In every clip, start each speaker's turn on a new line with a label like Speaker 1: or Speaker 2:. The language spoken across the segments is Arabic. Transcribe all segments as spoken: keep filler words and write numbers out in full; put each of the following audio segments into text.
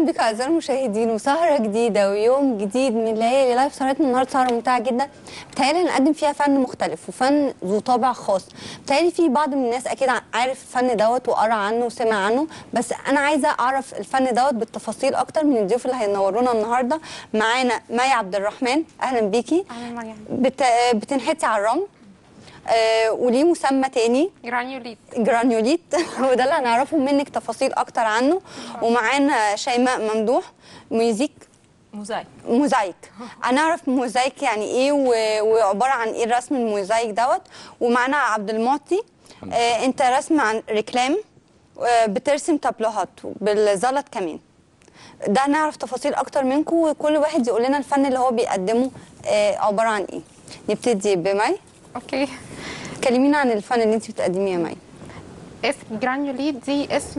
Speaker 1: اهلا بك اعزائي المشاهدين وسهره جديده ويوم جديد من ليالي لايف. سهرتنا النهارده سهره ممتعه جدا، بتهيألي نقدم فيها فن مختلف وفن ذو طابع خاص. بتهيألي في بعض من الناس اكيد عارف الفن دوت وقرا عنه وسمع عنه، بس انا عايزه اعرف الفن دوت بالتفاصيل اكتر من الضيوف اللي هينورونا النهارده. معانا مي عبد الرحمن، اهلا بيكي.
Speaker 2: اهلا مريم.
Speaker 1: بت... بتنحتي على الرمل آه وليه مسمى تاني
Speaker 2: جرانيوليت.
Speaker 1: جرانيوليت وده اللي هنعرفه منك تفاصيل اكتر عنه. ومعانا شيماء ممدوح، ميوزيك
Speaker 3: موزايك.
Speaker 1: موزايك هنعرف موزايك يعني ايه وعباره عن ايه الرسم الموزايك دوت. ومعانا عبد المعطي، آه انت رسم عن ريكلام، آه بترسم تابلوهات بالزلط كمان. ده هنعرف تفاصيل اكتر منكم وكل واحد يقول لنا الفن اللي هو بيقدمه آه عباره عن ايه. نبتدي بمي.
Speaker 2: اوكي،
Speaker 1: كلمينا عن الفن اللي انت بتقدميه يا مي.
Speaker 2: اسم جرانيوليت دي اسم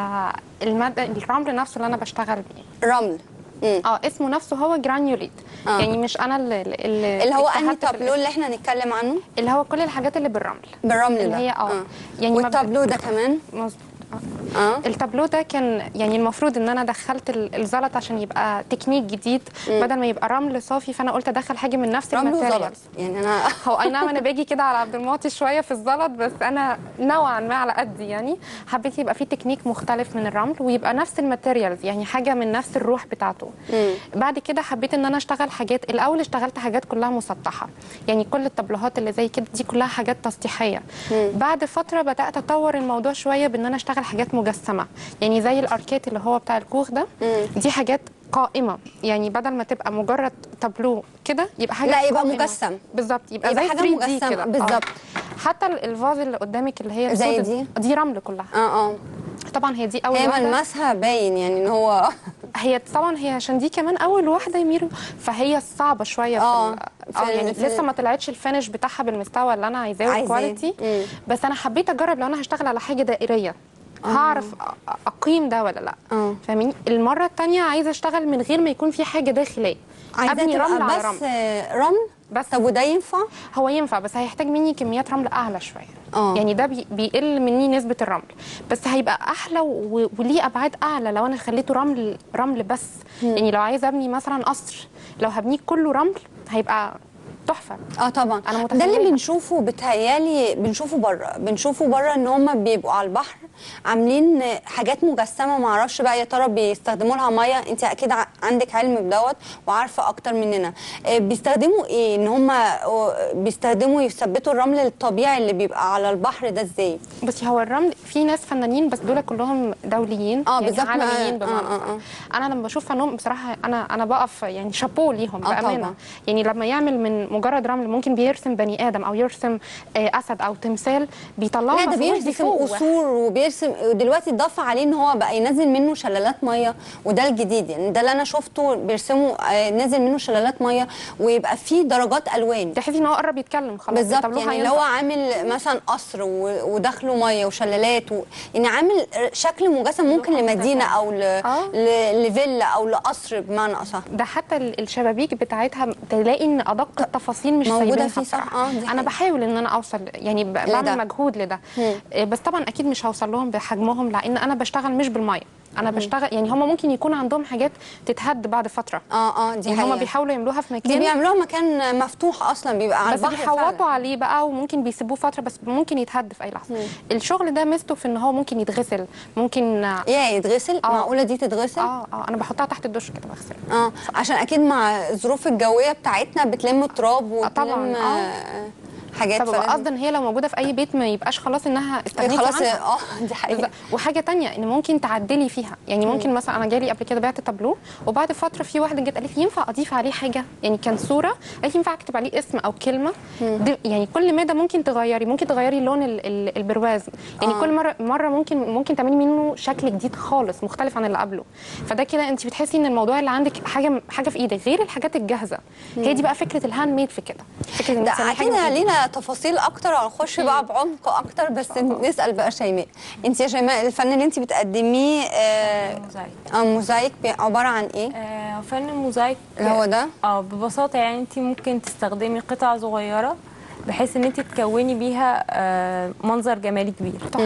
Speaker 2: الماده الرمل نفسه اللي انا بشتغل بيه.
Speaker 1: رمل. مم.
Speaker 2: اه اسمه نفسه هو جرانيوليت. آه. يعني مش انا اللي اللي,
Speaker 1: اللي هو انهي تابلو اللي احنا هنتكلم عنه؟
Speaker 2: اللي هو كل الحاجات اللي بالرمل.
Speaker 1: بالرمل
Speaker 2: اللي
Speaker 1: ده
Speaker 2: هي اه,
Speaker 1: آه.
Speaker 2: يعني
Speaker 1: والتابلو ده كمان
Speaker 2: مظبوط.
Speaker 1: اه اه
Speaker 2: التابلو ده كان يعني المفروض ان انا دخلت الزلط عشان يبقى تكنيك جديد. مم. بدل ما يبقى رمل صافي، فانا قلت ادخل حاجه من نفس الماتيريالز.
Speaker 1: يعني انا
Speaker 2: هو اي نعم انا باجي كده على عبد المعطي شويه في الزلط، بس انا نوعا ما على قدي. يعني حبيت يبقى في تكنيك مختلف من الرمل ويبقى نفس الماتيريالز، يعني حاجه من نفس الروح بتاعته. مم. بعد كده حبيت ان انا اشتغل حاجات. الاول اشتغلت حاجات كلها مسطحه، يعني كل الطبلوهات اللي زي كده دي كلها حاجات تسطيحيه. مم. بعد فتره بدات اطور الموضوع شويه بان انا اشتغل حاجات مجسمه، يعني زي الاركيت اللي هو بتاع الكوخ ده. مم. دي حاجات قائمه، يعني بدل ما تبقى مجرد تابلو كده يبقى حاجه
Speaker 1: لا يبقى
Speaker 2: قائمة.
Speaker 1: مجسم
Speaker 2: بالظبط، يبقى,
Speaker 1: يبقى
Speaker 2: زي
Speaker 1: حاجه
Speaker 2: ثري دي
Speaker 1: مجسمه
Speaker 2: كده
Speaker 1: بالظبط.
Speaker 2: حتى الفاز اللي قدامك اللي هي
Speaker 1: زي دي
Speaker 2: دي رمل كلها.
Speaker 1: اه اه
Speaker 2: طبعا هي دي اول
Speaker 1: هي
Speaker 2: واحده.
Speaker 1: ملمسها باين يعني ان هو
Speaker 2: هي طبعا هي عشان دي كمان اول واحده يميرو، فهي صعبه شويه
Speaker 1: اه
Speaker 2: في, في اه يعني لسه ما طلعتش الفينش بتاعها بالمستوى اللي انا عايزاه والكواليتي. بس انا حبيت اجرب لو انا هشتغل على حاجه دائريه هعرف اقيم ده ولا لا. فاهمين؟ المره الثانيه عايزه اشتغل من غير ما يكون في حاجه داخليه،
Speaker 1: ابني رمل على رمل. بس رمل
Speaker 2: بس.
Speaker 1: طب وده ينفع؟
Speaker 2: هو ينفع بس هيحتاج مني كميات رمل اعلى شويه.
Speaker 1: اه
Speaker 2: يعني ده بي بيقل مني نسبه الرمل، بس هيبقى احلى وليه ابعاد اعلى لو انا خليته رمل رمل بس. مم. يعني لو عايزه ابني مثلا قصر، لو هبنيه كله رمل هيبقى تحفه.
Speaker 1: اه طبعا
Speaker 2: انا
Speaker 1: ده اللي بنشوفه، بتهيالي بنشوفه بره بنشوفه بره ان هم بيبقوا على البحر عاملين حاجات مجسمه. ما اعرفش بقى يا ترى بيستخدموا لها ميه، انت اكيد عندك علم بدوت وعارفه اكتر مننا. بيستخدموا ايه؟ ان هم بيستخدموا يثبتوا الرمل الطبيعي اللي بيبقى على البحر ده ازاي؟
Speaker 2: بصي هو الرمل في ناس فنانين بس دول كلهم دوليين
Speaker 1: اه
Speaker 2: يعني عالميين
Speaker 1: آه
Speaker 2: بمعنى.
Speaker 1: آه آه.
Speaker 2: انا لما بشوف فنهم بصراحه انا انا بقف يعني شابوه ليهم
Speaker 1: آه
Speaker 2: بامانه.
Speaker 1: طبعا.
Speaker 2: يعني لما يعمل من مجرد رمل ممكن بيرسم بني ادم او يرسم آه اسد او تمثال بيطلعوا.
Speaker 1: لا ده بيرسم قصور وبيرسم. دلوقتي اتضاف عليه ان هو بقى ينزل منه شلالات ميه، وده الجديد. يعني ده اللي انا شفته بيرسموا آه نازل منه شلالات ميه ويبقى فيه درجات الوان،
Speaker 2: تحسي ان هو قرب يتكلم خلاص
Speaker 1: بالظبط. يعني اللي هو عامل مثلا قصر وداخله ميه وشلالات و... يعني عامل شكل مجسم ممكن لمدينه او ل...
Speaker 2: آه.
Speaker 1: ل... لفيلا او لقصر بمعنى اصح.
Speaker 2: ده حتى الشبابيك بتاعتها تلاقي ان ادق التفاصيل مش
Speaker 1: موجوده فيه صح. اه
Speaker 2: انا بحاول ان انا اوصل يعني بعمل مجهود لده. مم. بس طبعا اكيد مش هوصل لهم بحجمهم لان انا بشتغل مش بالميه. انا مم. بشتغل يعني هم ممكن يكون عندهم حاجات تتهد بعد فتره.
Speaker 1: اه اه دي
Speaker 2: يعني هم بيحاولوا يعملوها في مكان،
Speaker 1: دي بيعملوها مكان مفتوح اصلا بيبقى على البحر،
Speaker 2: بس بيحوطوا عليه بقى وممكن بيسيبوه فتره بس ممكن يتهد في اي لحظه. مم. الشغل ده ميزته في ان هو ممكن يتغسل. ممكن
Speaker 1: ايه يتغسل؟ آه. معقوله دي تتغسل؟
Speaker 2: اه اه انا بحطها تحت الدش كده بغسلها.
Speaker 1: اه عشان اكيد مع الظروف الجويه بتاعتنا بتلم التراب وبتلم
Speaker 2: طبعا اه
Speaker 1: حاجات.
Speaker 2: فبقى قصدا ان هي لو موجوده في اي بيت ما يبقاش خلاص انها استغنيتي
Speaker 1: خلاص
Speaker 2: عنها.
Speaker 1: اه دي حقيقه.
Speaker 2: وحاجه ثانيه ان ممكن تعدلي فيها. يعني ممكن مثلا انا جالي قبل كده بعت تابلو وبعد فتره في واحده جت قالت لي ينفع اضيف عليه حاجه؟ يعني كان صوره قالت لي ينفع اكتب عليه اسم او كلمه. يعني كل مدى ممكن تغيري ممكن تغيري لون ال ال البرواز. يعني آه. كل مره مره ممكن ممكن تعملي منه شكل جديد خالص مختلف عن اللي قبله. فده كده انت بتحسي ان الموضوع اللي عندك حاجه حاجه في ايدك غير الحاجات الجاهزه. هي دي بقى فكره الهاند ميد في كده. فكره
Speaker 1: ان اكيد لينا تفاصيل اكتر هنخش بقى بعمق اكتر. بس نسال بقى شيماء، انت يا شيماء الفن اللي انت بتقدميه آه
Speaker 3: موزايك.
Speaker 1: اه موزايك عباره عن ايه؟
Speaker 3: آه فن الموزايك
Speaker 1: اللي هو ده
Speaker 3: اه ببساطه يعني انت ممكن تستخدمي قطع صغيره بحيث ان انت تكوني بيها آه منظر جمالي كبير.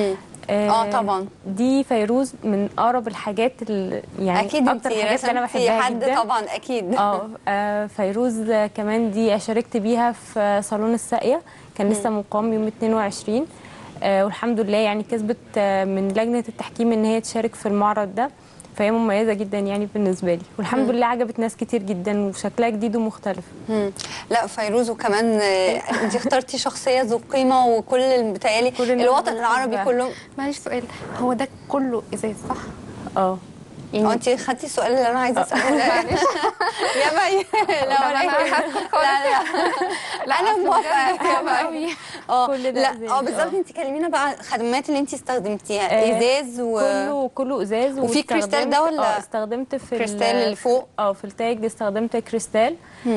Speaker 1: اه طبعا.
Speaker 3: دي فيروز من اقرب الحاجات اللي يعني
Speaker 1: اكيد
Speaker 3: اكتر الحاجات اللي انا
Speaker 1: رسمتي
Speaker 3: بحبها
Speaker 1: حد
Speaker 3: جدا.
Speaker 1: طبعا اكيد.
Speaker 3: اه آه، فيروز كمان دي شاركت بيها في صالون الساقية، كان لسه مقام يوم اتنين وعشرين، آه والحمد لله يعني كسبت آه من لجنة التحكيم ان هي تشارك في المعرض ده، فهي مميزة جدا يعني بالنسبة لي، والحمد
Speaker 1: مم.
Speaker 3: لله عجبت ناس كتير جدا وشكلها جديد ومختلف.
Speaker 1: مم. لا فيروز، وكمان آه، انت اخترتي شخصيه ذو قيمه، وكل بتهيألي
Speaker 3: كل الناس
Speaker 1: الوطن العربي
Speaker 3: بتحبها.
Speaker 1: كله.
Speaker 2: معلش سؤال، هو ده كله ازاز صح؟
Speaker 3: اه
Speaker 1: اه انت خدتي السؤال اللي انا عايزه اساله. معلش يا مي. لا
Speaker 2: طب
Speaker 1: ولا
Speaker 2: أنا
Speaker 1: إيه؟
Speaker 2: هسكت
Speaker 1: لا لا
Speaker 2: لا
Speaker 1: انا
Speaker 2: أصل
Speaker 1: موافقه
Speaker 2: بجد
Speaker 1: يا
Speaker 2: صعب
Speaker 1: مي.
Speaker 2: قوي.
Speaker 1: اه
Speaker 3: كل ده
Speaker 1: لا
Speaker 3: إزاز.
Speaker 1: اه بالظبط.
Speaker 3: اه.
Speaker 1: انت كلمينا بقى عن الخدمات اللي انت استخدمتيها.
Speaker 3: آه،
Speaker 1: ازاز و
Speaker 3: كله كله ازاز.
Speaker 1: وفي كريستال
Speaker 3: واستخدمت-
Speaker 1: ده ولا
Speaker 3: اه استخدمت في
Speaker 1: كريستال اللي فوق؟
Speaker 3: اه في التاج استخدمت كريستال،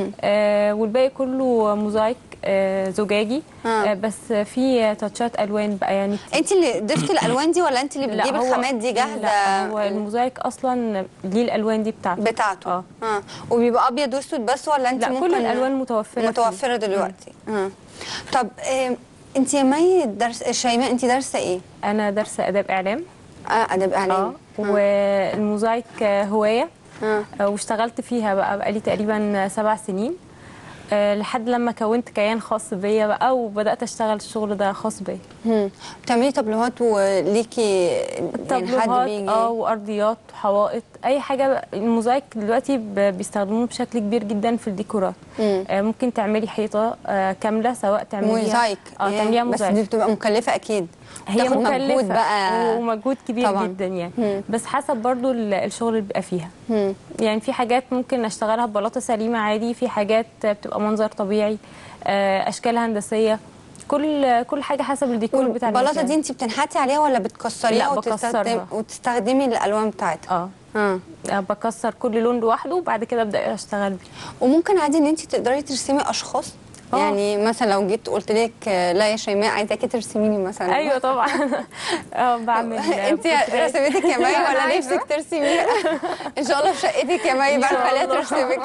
Speaker 3: آه والباقي كله موزايك آه زجاجي.
Speaker 1: آه.
Speaker 3: آه بس في تاتشات الوان بقى يعني كتير.
Speaker 1: انت اللي ضفتي الالوان دي ولا انت اللي
Speaker 3: لا،
Speaker 1: بتجيبي
Speaker 3: هو-
Speaker 1: الخامات دي جاهزه؟
Speaker 3: لا، هو الموزايك اصلا ليه الالوان دي بتاعته
Speaker 1: بتاعته.
Speaker 3: اه
Speaker 1: اه وبيبقى ابيض واسود بس ولا انت
Speaker 3: لا،
Speaker 1: ممكن؟
Speaker 3: كل الالوان متوفره فيه.
Speaker 1: متوفره دلوقتي. اه طب آه انت يا مي درس شيماء، انت دارسه ايه؟
Speaker 3: انا دارسه اداب اعلام.
Speaker 1: اه ادب اعلام.
Speaker 3: اه والموزايك هوايه.
Speaker 1: اه
Speaker 3: آه، واشتغلت فيها بقى بقالي تقريبا سبع سنين، آه، لحد لما كونت كيان خاص بيا بقى وبدات اشتغل الشغل ده خاص بيا.
Speaker 1: مم. بتعملي طابلوهات وليكي يعني حد
Speaker 3: طابلوهات
Speaker 1: بيجي؟
Speaker 3: اه وارضيات وحوائط، اي حاجه. الموزايك دلوقتي ب- بيستخدموه بشكل كبير جدا في الديكورات.
Speaker 1: مم.
Speaker 3: آه، ممكن تعملي حيطه آه، كامله، سواء تعمليها
Speaker 1: موزايك.
Speaker 3: اه
Speaker 1: ياه.
Speaker 3: تعمليها
Speaker 1: بس
Speaker 3: موزايك.
Speaker 1: دي بتبقى مكلفه اكيد.
Speaker 3: هي
Speaker 1: بتاخد
Speaker 3: مكلفة
Speaker 1: مجهود بقى
Speaker 3: ومجهود كبير
Speaker 1: طبعاً.
Speaker 3: جدا يعني.
Speaker 1: مم.
Speaker 3: بس حسب برضو ال- الشغل اللي بيبقى فيها.
Speaker 1: مم.
Speaker 3: يعني في حاجات ممكن اشتغلها ببلاطه سليمه عادي، في حاجات بتبقى منظر طبيعي، آه، اشكال هندسيه، كل كل حاجه حسب الديكور بتاع
Speaker 1: البلاطه
Speaker 3: المكان.
Speaker 1: دي انت بتنحتي عليها ولا بتكسريها
Speaker 3: لا،
Speaker 1: وتستخدم
Speaker 3: بكسرها.
Speaker 1: وتستخدمي الالوان بتاعتها؟
Speaker 3: اه
Speaker 1: اه
Speaker 3: آه، بكسر كل لون لوحده وبعد كده ابدا اشتغل بيه.
Speaker 1: وممكن عادي ان انت تقدري ترسمي اشخاص.
Speaker 3: آه.
Speaker 1: يعني مثلا لو جيت قلت لك آه، لا يا شيماء عايزاكي ترسميني مثلا.
Speaker 3: ايوه طبعا. اه بعمل
Speaker 1: انت
Speaker 3: بورتريت.
Speaker 1: رسمتك يا مي
Speaker 2: أنا
Speaker 1: ولا
Speaker 2: عايزة.
Speaker 1: نفسك ترسميها؟ ان شاء الله في شقتك يا مي
Speaker 3: إن
Speaker 1: بقى
Speaker 3: شاء
Speaker 1: خليها
Speaker 3: الله.
Speaker 1: ترسمك.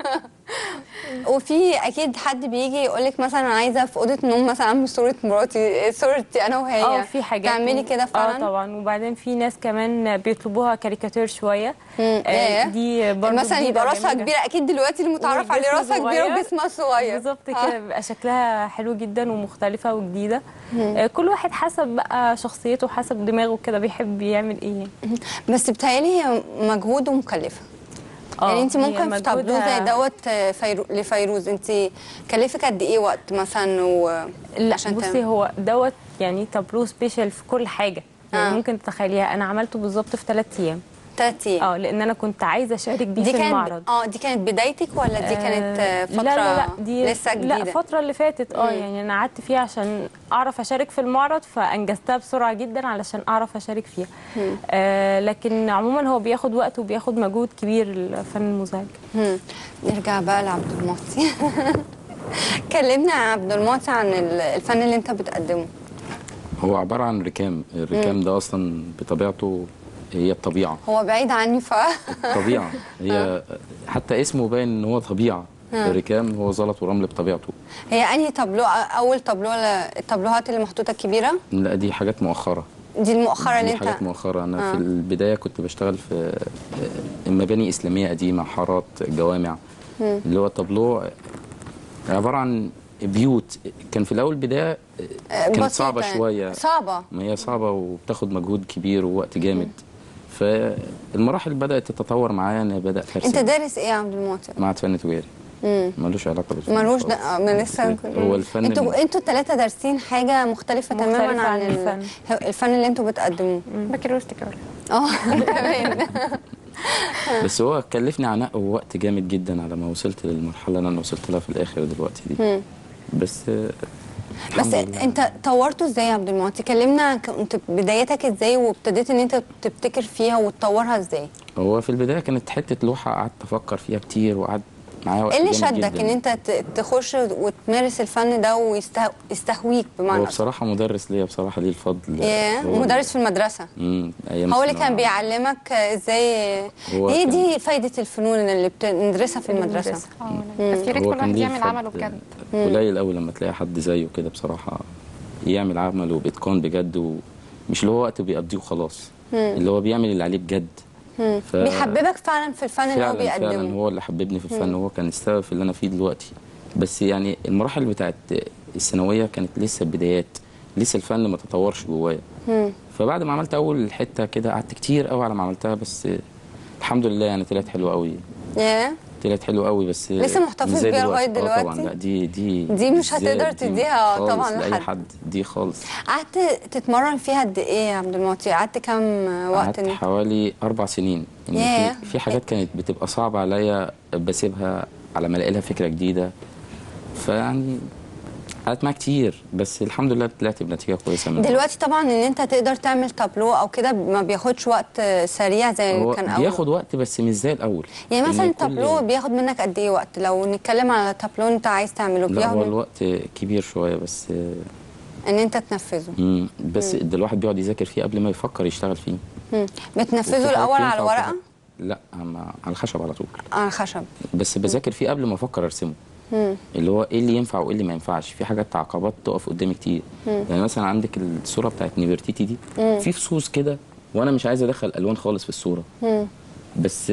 Speaker 1: وفي اكيد حد بيجي يقول لك مثلا عايزه في اوضه نوم مثلا اعمل صوره مراتي، صورتي انا وهي.
Speaker 3: اه في حاجات
Speaker 1: تعملي كده فعلا؟
Speaker 3: اه طبعا. وبعدين في ناس كمان بيطلبوها كاريكاتير شويه.
Speaker 1: مم.
Speaker 3: آه
Speaker 1: ياه.
Speaker 3: دي برضه
Speaker 1: مثلا
Speaker 3: جديدة
Speaker 1: يبقى راسها
Speaker 3: جميلة.
Speaker 1: كبيره، اكيد دلوقتي المتعارف عليه
Speaker 3: والجسم
Speaker 1: راسها كبيره
Speaker 3: صغير.
Speaker 1: وجسمها صغير.
Speaker 3: بالظبط
Speaker 1: آه.
Speaker 3: كده، بيبقى شكلها حلو جدا ومختلفه وجديده. آه كل واحد حسب بقى شخصيته، حسب دماغه كده بيحب يعمل ايه يعني.
Speaker 1: بس بتهيألي هي مجهود ومكلفه.
Speaker 3: آه،
Speaker 1: يعني انت
Speaker 3: هي
Speaker 1: ممكن في طابلوه زي
Speaker 3: مجهودها-
Speaker 1: دوت آه، فيرو... لفيروز انت كلفك قد ايه وقت مثلا و...
Speaker 3: لا
Speaker 1: عشان
Speaker 3: بصي،
Speaker 1: تعمل-
Speaker 3: هو دوت يعني تابلو سبيشال في كل حاجه. يعني
Speaker 1: آه.
Speaker 3: ممكن تتخيليها انا عملته بالظبط في ثلاث ايام.
Speaker 1: تلات ايام.
Speaker 3: اه لان انا كنت عايزه اشارك بيه
Speaker 1: دي
Speaker 3: في
Speaker 1: كانت
Speaker 3: المعرض.
Speaker 1: اه دي كانت بدايتك ولا دي كانت آه، فتره؟
Speaker 3: لا لا لا دي
Speaker 1: لسه جديده؟
Speaker 3: لا، الفترة اللي فاتت اه يعني انا قعدت فيها عشان اعرف اشارك في المعرض، فانجزتها بسرعة جدا علشان اعرف اشارك فيها. آه لكن عموما هو بياخد وقت وبياخد مجهود كبير الفن المزعج.
Speaker 1: مم. نرجع بقى لعبد المعطي. كلمنا يا عبد المعطي عن ال- الفن اللي انت بتقدمه.
Speaker 4: هو عبارة عن ركام. الركام ده أصلا بطبيعته هي الطبيعة.
Speaker 1: هو بعيد عني ف
Speaker 4: طبيعة هي حتى اسمه باين إن هو طبيعة. الركام هو زلط ورمل بطبيعته.
Speaker 1: هي انهي طابلو اول طابلو ولا الطابلوهات اللي محطوطه الكبيره؟
Speaker 4: لا، دي حاجات مؤخرة.
Speaker 1: دي المؤخره اللي
Speaker 4: دي
Speaker 1: انت
Speaker 4: حاجات مؤخرة. أنا
Speaker 1: آه.
Speaker 4: في البداية كنت بشتغل في مباني إسلامية قديمة، حارات، جوامع. اللي هو الطابلو عبارة عن بيوت. كان في الأول بداية كانت
Speaker 1: بسيطة
Speaker 4: صعبة
Speaker 1: يعني.
Speaker 4: شوية.
Speaker 1: صعبة.
Speaker 4: ما هي صعبة وبتاخد مجهود كبير ووقت جامد. فالمراحل بدأت تتطور معايا. أنا بدأت أرسم.
Speaker 1: انت دارس ايه يا عبد المعطي؟
Speaker 4: معهد فن تجاري.
Speaker 1: امم
Speaker 4: ملوش علاقة بالفن.
Speaker 1: ملوش
Speaker 4: خالص.
Speaker 1: ده ما لسه
Speaker 4: هو الفن
Speaker 1: انتوا
Speaker 4: الم-
Speaker 1: انتوا الثلاثه دارسين حاجه مختلفه,
Speaker 3: مختلفة
Speaker 1: تماما عن,
Speaker 3: عن
Speaker 1: ال-
Speaker 3: الفن.
Speaker 1: الفن اللي انتوا بتقدموه.
Speaker 2: بكالوريوس تجاره.
Speaker 1: اه كمان.
Speaker 4: بس هو كلفني عناء ووقت جامد جدا على ما وصلت للمرحلة اللي أنا وصلت لها في الآخر دلوقتي دي.
Speaker 1: مم.
Speaker 4: بس آه،
Speaker 1: بس
Speaker 4: الحمد لله.
Speaker 1: انت طورته ازاي يا عبد المعطي؟ كلمنا كنت بدايتك ازاي وابتديت ان انت تبتكر فيها وتطورها ازاي؟
Speaker 4: هو في البداية كانت حتة لوحة قعدت أفكر فيها كتير وقعدت معايا وقت
Speaker 1: ايه اللي
Speaker 4: جامد
Speaker 1: شدك
Speaker 4: جداً.
Speaker 1: ان انت ت- تخش وتمارس الفن ده ويستهويك بمعنى
Speaker 4: هو
Speaker 1: أصح؟
Speaker 4: بصراحة مدرس ليا بصراحة ليه الفضل.
Speaker 1: ياه،
Speaker 4: هو-
Speaker 1: مدرس في المدرسه.
Speaker 4: امم أيام
Speaker 1: هو اللي
Speaker 4: الثانوية
Speaker 1: كان بيعلمك ازاي؟
Speaker 4: هو
Speaker 1: هي
Speaker 4: كان-
Speaker 1: دي فايده الفنون اللي بندرسها في المدرسه.
Speaker 2: اه بس يا ريت
Speaker 4: هو
Speaker 2: كل
Speaker 4: كان
Speaker 2: واحد
Speaker 4: ليه
Speaker 2: يعمل
Speaker 4: الفضل.
Speaker 2: عمله بجد.
Speaker 4: قليل قوي لما تلاقي حد زيه كده بصراحة يعمل عمله بإتقان بجد و... مش اللي هو وقت بيقضيه وخلاص، اللي هو بيعمل اللي عليه بجد.
Speaker 1: ف... بيحببك فعلا في الفن اللي هو
Speaker 4: فعلا
Speaker 1: بيقدمه.
Speaker 4: فعلا هو اللي حببني في الفن، هو كان السبب في اللي انا فيه دلوقتي. بس يعني المراحل بتاعت الثانويه كانت لسه بدايات، لسه الفن ما تطورش جوايا. فبعد ما عملت اول حته كده قعدت كتير قوي على ما عملتها، بس الحمد لله يعني طلعت حلوه قوي.
Speaker 1: ياه
Speaker 4: طلعت حلوه قوي. بس
Speaker 1: لسه محتفظ بيها لغايه دلوقتي؟
Speaker 4: اه طبعا. لا دي دي
Speaker 1: دي مش هتقدر تديها طبعا
Speaker 4: لاي
Speaker 1: لحد
Speaker 4: حد دي خالص.
Speaker 1: قعدت تتمرن فيها قد ايه يا عبد المعطي؟ قعدت كام وقت؟
Speaker 4: قعدت حوالي اربع سنين. يعني
Speaker 1: yeah.
Speaker 4: في في حاجات كانت بتبقى صعبه عليا بسيبها على ما الاقي لها فكره جديده، فيعني قعدت معاها كتير، بس الحمد لله طلعت بنتيجه كويسه منها.
Speaker 1: دلوقتي طبعا ان انت تقدر تعمل تابلو او كده ما بياخدش وقت سريع زي كان اول.
Speaker 4: بياخد وقت بس مش زي الاول.
Speaker 1: يعني مثلا التابلو كل... بياخد منك قد ايه وقت؟ لو نتكلم على تابلو انت عايز تعمله
Speaker 4: لا هو الوقت كبير شويه، بس
Speaker 1: ان انت تنفذه.
Speaker 4: امم بس ده الواحد بيقعد يذاكر فيه قبل ما يفكر يشتغل فيه.
Speaker 1: امم بتنفذه الاول على الورقه؟
Speaker 4: لا على الخشب على طول.
Speaker 1: على الخشب.
Speaker 4: بس بذاكر فيه قبل ما افكر ارسمه. مم. اللي هو ايه اللي ينفع وايه اللي ما ينفعش. في حاجات عقبات تقف قدامي كتير. مم. يعني مثلا عندك الصوره بتاعت نيفرتيتي دي، مم. في فصوص كده وانا مش عايز ادخل الوان خالص في الصوره. مم. بس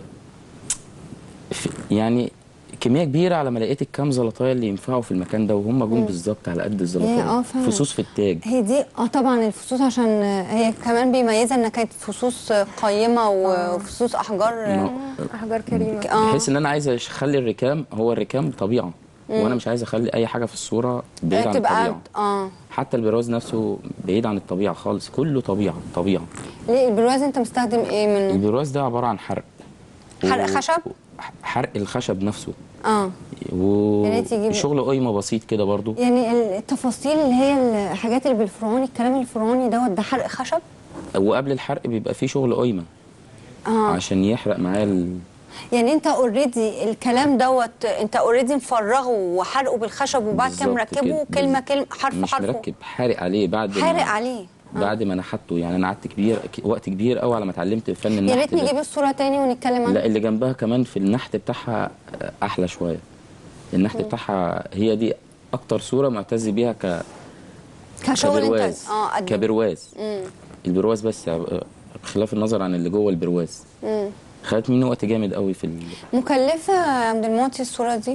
Speaker 4: يعني كميه كبيره على ما لقيت الكام زلطايه اللي ينفعوا في المكان ده، وهم جم بالظبط على قد الزلطايه. فصوص في التاج.
Speaker 1: هي دي اه طبعا الفصوص، عشان هي كمان بيميزها انها كانت فصوص قيمه وفصوص احجار
Speaker 2: احجار كريمه،
Speaker 4: بحيث ان انا عايز اخلي الركام، هو الركام طبيعه، وانا مش عايز اخلي اي حاجه في الصوره بعيد عن الطبيعه. اه حتى البرواز نفسه بعيد عن الطبيعه خالص، كله طبيعه طبيعه.
Speaker 1: ليه البرواز انت مستخدم ايه من؟
Speaker 4: البرواز ده عباره عن حرق
Speaker 1: حرق و... خشب؟
Speaker 4: حرق الخشب نفسه.
Speaker 1: اه
Speaker 4: وشغل قيمه بسيط كده برضو.
Speaker 1: يعني التفاصيل اللي هي الحاجات اللي بالفرعوني، الكلام الفرعوني دوت ده حرق خشب؟
Speaker 4: وقبل الحرق بيبقى فيه شغل قيمه
Speaker 1: اه
Speaker 4: عشان يحرق معاه ال...
Speaker 1: يعني انت اوريدي الكلام دوت انت اوريدي مفرغه وحرقه بالخشب وبعد كده مركبه كلمه كلمه حرف
Speaker 4: مش
Speaker 1: حرف.
Speaker 4: مش مركب، حارق عليه بعد
Speaker 1: حارق
Speaker 4: ما...
Speaker 1: عليه
Speaker 4: بعد ما نحته. يعني انا قعدت كبير وقت كبير قوي على ما اتعلمت فن النحت.
Speaker 1: يا ريت نجيب الصوره تاني ونتكلم عنها.
Speaker 4: لا اللي جنبها كمان في النحت بتاعها احلى شويه. النحت م. بتاعها هي دي اكتر صوره معتز بيها ك
Speaker 1: كشغل
Speaker 4: كبرواز.
Speaker 1: اه
Speaker 4: كبرواز. مم. البرواز بس بخلاف النظر عن اللي جوه البرواز. امم خدت مني وقت جامد قوي في ال...
Speaker 1: مكلفه يا عبد المعطي الصوره دي؟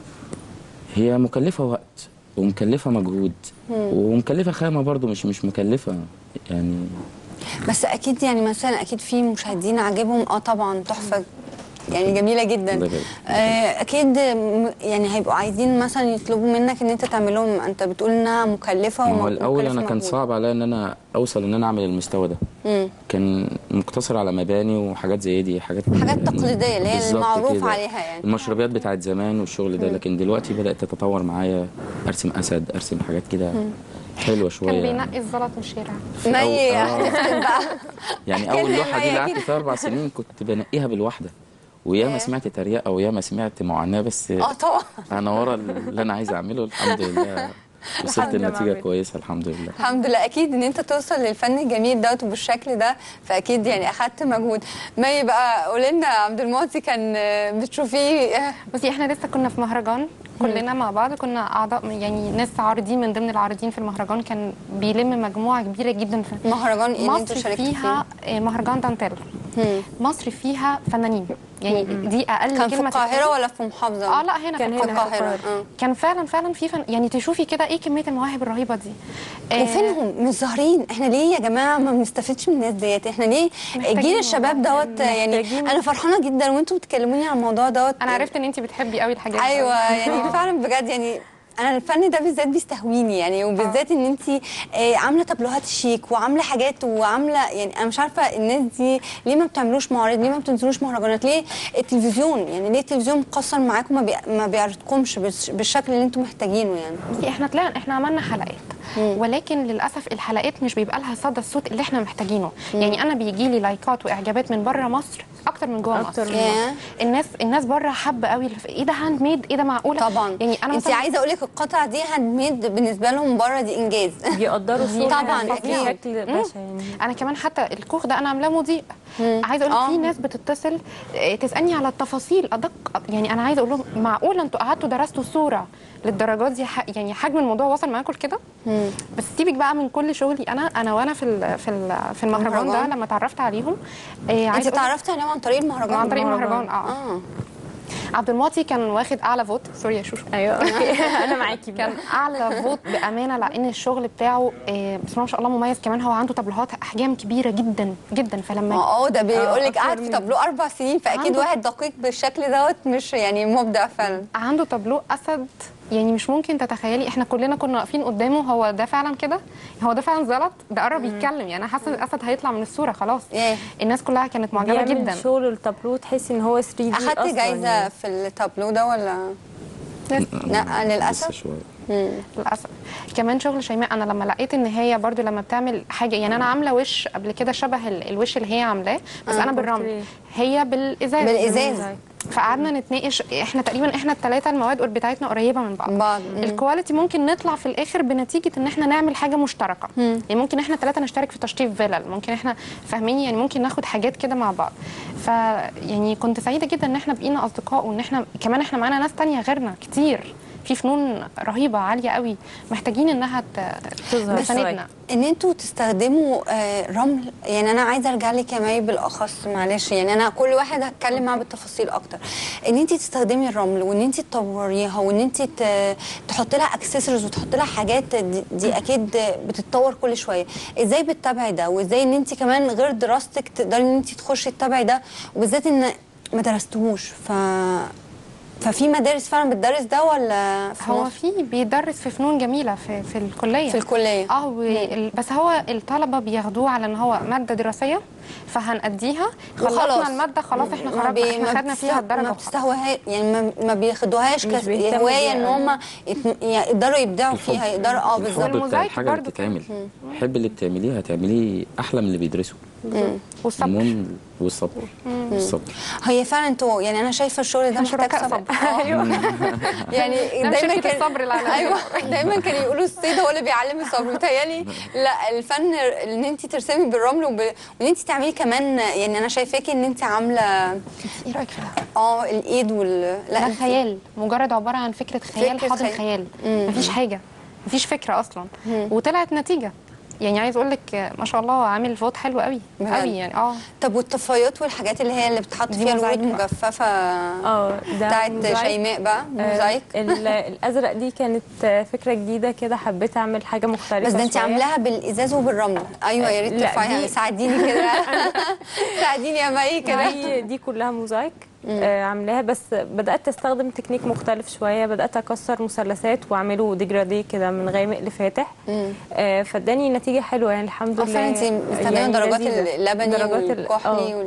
Speaker 4: هي مكلفه وقت ومكلفه مجهود. مم. ومكلفه خامه برضو، مش مش مكلفه يعني.
Speaker 1: بس اكيد يعني مثلا اكيد في مشاهدين عاجبهم اه طبعا تحفه يعني جميله جدا. آه اكيد يعني هيبقوا عايزين مثلا يطلبوا منك ان انت تعمل لهم. انت بتقول انها مكلفه
Speaker 4: ومكلفه. هو الاول انا كان صعب عليا ان انا اوصل ان انا اعمل المستوى ده. مم. كان مقتصر على مباني وحاجات زي دي، حاجات
Speaker 1: حاجات تقليديه اللي هي المعروف عليها يعني
Speaker 4: المشربيات بتاعت زمان والشغل ده. لكن دلوقتي بدات تتطور معايا، ارسم اسد، ارسم حاجات كده حلوه شويه.
Speaker 2: كان بينقي الزلط من الشارع.
Speaker 1: مي بقى
Speaker 4: يعني اول لوحه دي اللي قعدت فيها اربع سنين كنت بنقيها بالواحده. وياما سمعت تريقه وياما سمعت معاناه، بس
Speaker 1: اه طبعا
Speaker 4: انا ورا اللي انا عايز اعمله الحمد لله وصلت لنتيجه كويسه الحمد لله.
Speaker 1: الحمد لله. اكيد ان انت توصل للفن الجميل دوت بالشكل ده، فاكيد يعني اخدت مجهود. مي بقى قولي لنا عبد المعطي كان بتشوفيه؟
Speaker 2: بصي احنا لسه كنا في مهرجان كلنا مع بعض، كنا اعضاء يعني ناس عارضين من ضمن العارضين في المهرجان، كان بيلم مجموعه كبيره جدا في
Speaker 1: مهرجان ايه اللي انتوا شاركتوا
Speaker 2: فيها فيه؟ مهرجان دانتيل. مصر فيها فنانين يعني مم. دي اقل
Speaker 1: كان
Speaker 2: كلمه.
Speaker 1: في القاهره ولا في محافظه؟
Speaker 2: اه لا هنا
Speaker 1: كان
Speaker 2: في
Speaker 1: القاهره.
Speaker 2: كان فعلا فعلا في فن يعني تشوفي كده ايه كميه المواهب الرهيبه دي.
Speaker 1: آه وفينهم مش ظاهرين؟ احنا ليه يا جماعه ما بنستفدش من الناس ديت؟ احنا ليه جيل الشباب دوت يعني؟ انا فرحانه جدا وانتوا بتكلموني عن الموضوع دوت.
Speaker 2: انا عرفت ان انت بتحبي قوي الحاجات
Speaker 1: دي. ايوه يعني فعلا بجد يعني انا الفن ده بالذات بيستهويني يعني، وبالذات ان انت عامله تابلوهات شيك وعامله حاجات وعامله يعني انا مش عارفه الناس دي ليه ما بتعملوش معارض، ليه ما بتنزلوش مهرجانات، ليه التلفزيون يعني ليه التلفزيون مقصر معاكم ما, بي... ما بيعرضكمش بالشكل اللي انتم محتاجينه يعني؟
Speaker 2: احنا طلعنا احنا عملنا حلقات مم. ولكن للاسف الحلقات مش بيبقى لها صدى الصوت اللي احنا محتاجينه. مم. يعني انا بيجي لي لايكات واعجابات من بره مصر اكتر من جوه
Speaker 3: أكتر
Speaker 2: مصر.
Speaker 3: من
Speaker 1: ياه.
Speaker 2: الناس الناس بره حابه قوي الف- ايه ده هاند ميد، ايه ده معقوله.
Speaker 1: طبعا
Speaker 2: يعني انا
Speaker 1: انت
Speaker 2: مثلا
Speaker 1: عايزه اقول لك القطعه دي هاند ميد بالنسبه لهم بره دي انجاز.
Speaker 3: بيقدروا الشغل
Speaker 1: طبعاً،
Speaker 3: ده
Speaker 1: أكيد.
Speaker 3: بشكل بشع يعني.
Speaker 2: انا كمان حتى الكوخ ده انا عاملاه مضيء. عايزه اقول لك
Speaker 1: آه.
Speaker 2: في ناس بتتصل آه، تسالني على التفاصيل ادق، يعني انا عايزه اقول لهم معقوله انتوا قعدتوا درستوا الصوره للدرجات دي؟ ح- يعني حجم الموضوع وصل معاكم لكده. بس سيبك بقى من كل شغلي، انا انا وانا في ال في ال في المهرجان ده
Speaker 1: المهرجان؟
Speaker 2: لما اتعرفت عليهم آه،
Speaker 1: انت
Speaker 2: عايزه أقول لك
Speaker 1: اتعرفتي عليهم عن طريق المهرجان؟
Speaker 2: عن طريق المهرجان. اه
Speaker 1: اه
Speaker 2: عبد المعطي كان واخد اعلى فوت، سوري يا شوشو.
Speaker 3: ايوه اوكي انا معاكي بقى.
Speaker 2: كان اعلى فوت بامانه، لان الشغل بتاعه آه، بسم الله ما شاء الله مميز. كمان هو عنده طابلوهات احجام كبيره جدا جدا، فلما
Speaker 1: اه ده بيقول لك
Speaker 3: أكتر
Speaker 1: قاعد في
Speaker 3: من-
Speaker 1: تابلو اربع سنين، فاكيد
Speaker 2: عنده-
Speaker 1: واحد دقيق بالشكل دوت مش يعني مبدع فعلا.
Speaker 2: عنده طابلوه اسد، يعني مش ممكن تتخيلي. احنا كلنا كنا واقفين قدامه، هو ده فعلا كده؟ هو ده فعلا زلط؟ ده قرب يتكلم، يعني انا حاسه الاسد هيطلع من الصوره خلاص.
Speaker 1: ياه.
Speaker 2: الناس كلها كانت معجبه
Speaker 3: بيعمل
Speaker 2: جدا.
Speaker 3: شغل التابلو تحسي ان هو ثري دي
Speaker 1: اخدتي
Speaker 3: اصلا
Speaker 1: جايزه
Speaker 3: يعني.
Speaker 1: في التابلو ده ولا؟ لا للاسف.
Speaker 4: لسه شويه.
Speaker 2: للاسف. كمان شغل شيماء، انا لما لقيت ان هي برضو لما بتعمل حاجه، يعني انا عامله وش قبل كده شبه ال- الوش اللي هي عاملاه، بس
Speaker 1: آه،
Speaker 2: انا بالرمل،
Speaker 3: بورتريه.
Speaker 2: هي بالازاز.
Speaker 1: بالإزاز.
Speaker 2: فقعدنا نتناقش، احنا تقريبا احنا الثلاثه المواد بتاعتنا قريبه من بعض.
Speaker 1: بعض. مم.
Speaker 2: الكواليتي ممكن نطلع في الاخر بنتيجه ان احنا نعمل حاجه مشتركه. يعني ممكن احنا الثلاثه نشترك في تشطيب فيلل، ممكن احنا فاهميني، يعني ممكن ناخد حاجات كده مع بعض. ف يعني كنت سعيده جدا ان احنا بقينا اصدقاء، وان احنا كمان احنا معانا ناس تانية غيرنا كتير في فنون رهيبه عاليه قوي، محتاجين انها ت-
Speaker 3: تظهر
Speaker 2: تساندنا.
Speaker 1: ان انتوا تستخدموا آه، رمل، يعني انا عايزه ارجع لك يا مي بالاخص، معلش يعني انا كل واحد هتكلم معاه بالتفاصيل اكتر. ان انت تستخدمي الرمل وان انت تطوريها وان انت تحطي لها اكسسوارز وتحطي لها حاجات دي, دي اكيد بتتطور كل شويه. ازاي بتتابعي ده؟ وازاي ان انت كمان غير دراستك تقدري ان انت تخشي تتابعي ده، وبالذات ان ما درستهوش؟ ف ففي مدارس فعلا بتدرس ده ولا في
Speaker 2: هو
Speaker 1: مصر؟
Speaker 2: في بيدرس في فنون جميله في في الكليه.
Speaker 1: في الكليه.
Speaker 2: اه وال- بس هو الطلبه بياخدوه على ان هو ماده دراسيه، فهنأديها
Speaker 1: وخلاص.
Speaker 2: خلصنا الماده خلاص، احنا
Speaker 1: ما
Speaker 2: خرجنا
Speaker 1: بي-
Speaker 2: احنا
Speaker 1: ما
Speaker 2: خدنا
Speaker 1: بتست-
Speaker 2: فيها الدرجه
Speaker 1: ما
Speaker 2: وخلاص.
Speaker 1: بتستهواها يعني ما, ما بياخدوهاش
Speaker 3: مش بيهتموا
Speaker 1: كهوايه
Speaker 3: بيها
Speaker 1: ان
Speaker 3: أوي.
Speaker 1: هم يت- يقدروا يبدعوا
Speaker 4: الحب.
Speaker 1: فيها، يقدروا اه بالظبط.
Speaker 4: الحب بتاع
Speaker 2: والموزايك
Speaker 4: الحاجه اللي
Speaker 2: برضو
Speaker 4: بتتعمل، الحب اللي بتعمليه هتعمليه احلى من اللي بيدرسه.
Speaker 2: والصبر.
Speaker 4: المهم والصبر. والصبر.
Speaker 1: هي فعلا انتوا يعني انا شايفه الشغل ده
Speaker 2: إحنا
Speaker 1: محتاج
Speaker 2: شركاء
Speaker 1: صبر.
Speaker 2: صبر.
Speaker 1: آه. يعني
Speaker 2: نعم،
Speaker 1: دايما
Speaker 2: شركة الصبر العالمية.
Speaker 1: ايوه دايما كانوا يقولوا الصيد هو اللي بيعلم الصبر. متهيألي لا، الفن ان انت ترسمي بالرمل وب... وان انت تعملي كمان، يعني انا شايفاكي ان انت عامله
Speaker 2: ايه رايك في ده؟
Speaker 1: اه الايد وال
Speaker 2: ده
Speaker 1: انت-
Speaker 2: خيال، مجرد عباره عن فكره خيال
Speaker 1: فكرة
Speaker 2: حاضر
Speaker 1: خيال.
Speaker 2: خيال. مفيش حاجه، مفيش فكره اصلا، وطلعت نتيجه. يعني عايز اقول لك ما شاء الله عامل فوت حلو قوي
Speaker 1: بجد؟
Speaker 2: قوي يعني. اه
Speaker 1: طب والطفايات والحاجات اللي هي اللي بتحط
Speaker 2: دي
Speaker 1: فيها الورود
Speaker 2: موزايك بقى.
Speaker 1: مجففه
Speaker 3: اه ده
Speaker 1: بتاعت
Speaker 3: موزايك.
Speaker 1: شيماء بقى موزايك؟
Speaker 3: آه، ال- الازرق دي كانت آه، فكره جديده كده، حبيت اعمل حاجه مختلفه
Speaker 1: بس ده انت
Speaker 3: شوية.
Speaker 1: عاملاها بالازاز وبالرمل. ايوه يا ريت
Speaker 3: لا،
Speaker 1: ترفعيها،
Speaker 3: دي-
Speaker 1: ساعديني كده ساعديني يا مي كده.
Speaker 3: دي دي كلها موزايك آه عاملاها، بس بدات استخدم تكنيك مختلف شويه، بدات اكسر مثلثات واعمله ديجرادي كده من غامق لفاتح. آه فاداني نتيجه حلوه يعني الحمد
Speaker 1: اه
Speaker 3: لله.
Speaker 1: فعلا انت مستخدمه درجات
Speaker 3: لذيذة.
Speaker 1: اللبني
Speaker 3: درجات ال-
Speaker 1: والكحلي
Speaker 3: آه.
Speaker 1: وال...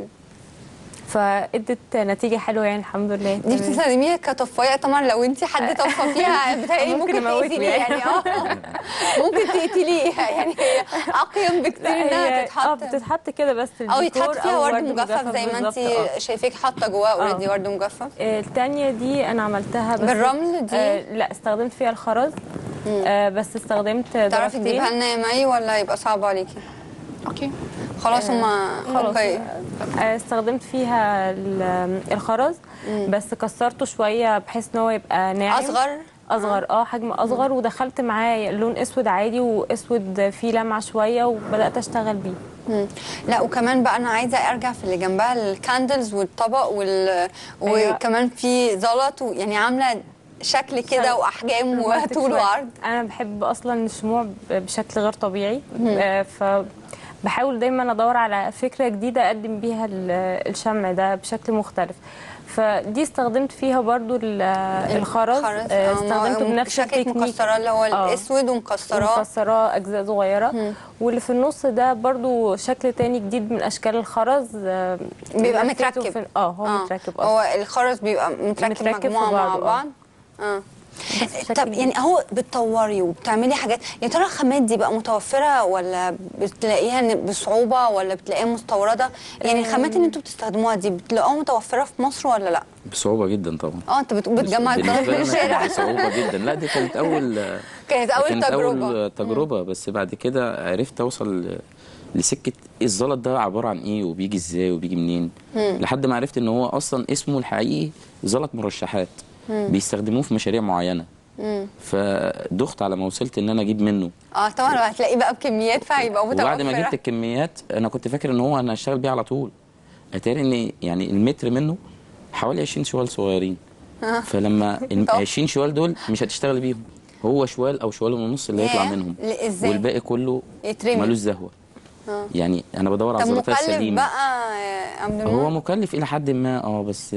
Speaker 3: فادت نتيجه حلوه يعني الحمد لله.
Speaker 1: دي
Speaker 3: تمام.
Speaker 1: بتستخدميها كطفايه طبعا، لو انت حد طفى فيها بتهيألي
Speaker 3: ممكن
Speaker 1: ممكن
Speaker 3: أموته
Speaker 1: تقتليه
Speaker 3: يعني.
Speaker 1: يعني اه ممكن تقتليها يعني، هي اقيم بكتير
Speaker 3: لا،
Speaker 1: انها
Speaker 3: هي- اه
Speaker 1: تتحط
Speaker 3: بتتحط كده بس
Speaker 1: او
Speaker 3: الديكور
Speaker 1: يتحط فيها
Speaker 3: أو
Speaker 1: ورد مجفف زي ما انت
Speaker 3: بالظبط، آه.
Speaker 1: شايفاك حاطه جواه اوريدي ورد مجفف.
Speaker 3: آه، التانية دي انا عملتها بس
Speaker 1: بالرمل دي؟
Speaker 3: آه لا استخدمت فيها الخرز. آه بس استخدمت
Speaker 1: تعرفي
Speaker 3: درجتين.
Speaker 1: تجيبها لنا يا مي ولا هيبقى صعب عليكي؟
Speaker 2: اوكي.
Speaker 1: خلاص هما
Speaker 3: خلاص
Speaker 1: اوكي.
Speaker 3: آه، استخدمت فيها ال- الخرز بس كسرته شويه بحيث ان هو يبقى ناعم
Speaker 1: اصغر
Speaker 3: اصغر اه حجم اصغر، ودخلت معاه لون اسود عادي واسود فيه لمعه شويه وبدات اشتغل بيه.
Speaker 1: مم. لا وكمان بقى انا عايزه ارجع في اللي جنبها الكاندلز والطبق وال...
Speaker 3: أيوة.
Speaker 1: وكمان في زلط و... يعني عامله شكل كده واحجام
Speaker 3: رومانتك
Speaker 1: وطول
Speaker 3: شوية.
Speaker 1: وعرض.
Speaker 3: انا بحب اصلا الشموع ب- بشكل غير طبيعي، آه، فبحاول دايما ادور على فكره جديده اقدم بيها ال- الشمع ده بشكل مختلف. فدي استخدمت فيها برضو ال- الخرز،
Speaker 1: خرز.
Speaker 3: آه،
Speaker 1: آه،
Speaker 3: استخدمته
Speaker 1: ما-
Speaker 3: بنفس
Speaker 1: شكلك
Speaker 3: التكنيك.
Speaker 1: مكسراه اللي هو
Speaker 3: آه.
Speaker 1: الاسود ومكسراه.
Speaker 3: مكسراه اجزاء صغيره. واللي في النص ده برضو شكل تاني جديد من اشكال الخرز، آه،
Speaker 1: بيبقى
Speaker 3: لفيته
Speaker 1: متركب.
Speaker 3: في- اه هو
Speaker 1: آه.
Speaker 3: متركب اصلا.
Speaker 1: هو الخرز بيبقى متركب,
Speaker 3: متركب في
Speaker 1: مجموعه مع
Speaker 3: بعضه، آه.
Speaker 1: بعض. اه طب يعني اهو بتطوري وبتعملي حاجات، يا ترى الخامات دي بقى متوفره ولا بتلاقيها بصعوبه ولا بتلاقيها مستورده؟ يعني الخامات اللي انتوا بتستخدموها دي بتلاقوها متوفره في مصر ولا لا؟
Speaker 4: بصعوبه جدا طبعا.
Speaker 1: اه انت بتقول بتجمع الطلب
Speaker 4: بالنسبه
Speaker 1: من
Speaker 4: لنا
Speaker 1: الشارع.
Speaker 4: كانت بصعوبه جدا. لا دي كانت اول
Speaker 1: كانت اول
Speaker 4: كانت
Speaker 1: تجربه.
Speaker 4: اول تجربه بس بعد كده عرفت اوصل لسكه الزلط ده عباره عن ايه وبيجي ازاي وبيجي منين، لحد ما عرفت ان هو اصلا اسمه الحقيقي زلط مرشحات، بيستخدموه في مشاريع معينه. فدخت على ما وصلت ان انا اجيب منه.
Speaker 1: اه طبعا هتلاقيه بقى بكميات فهيبقى متوفر.
Speaker 4: وبعد ما جبت الكميات انا كنت فاكر ان هو انا هشتغل بيه على طول، اتاري ان يعني المتر منه حوالي عشرين شوال صغيرين. آه. فلما ال عشرين شوال دول مش هتشتغلي بيهم، هو شوال او شوال ونص اللي هيطلع منهم،
Speaker 1: ازاي؟
Speaker 4: والباقي كله
Speaker 1: يترمي
Speaker 4: ملوش زهوه. آه. يعني انا بدور على الزلطه السليمه.
Speaker 1: طب مكلف بقى يا عبد المنعم؟
Speaker 4: هو مكلف الى حد ما اه، بس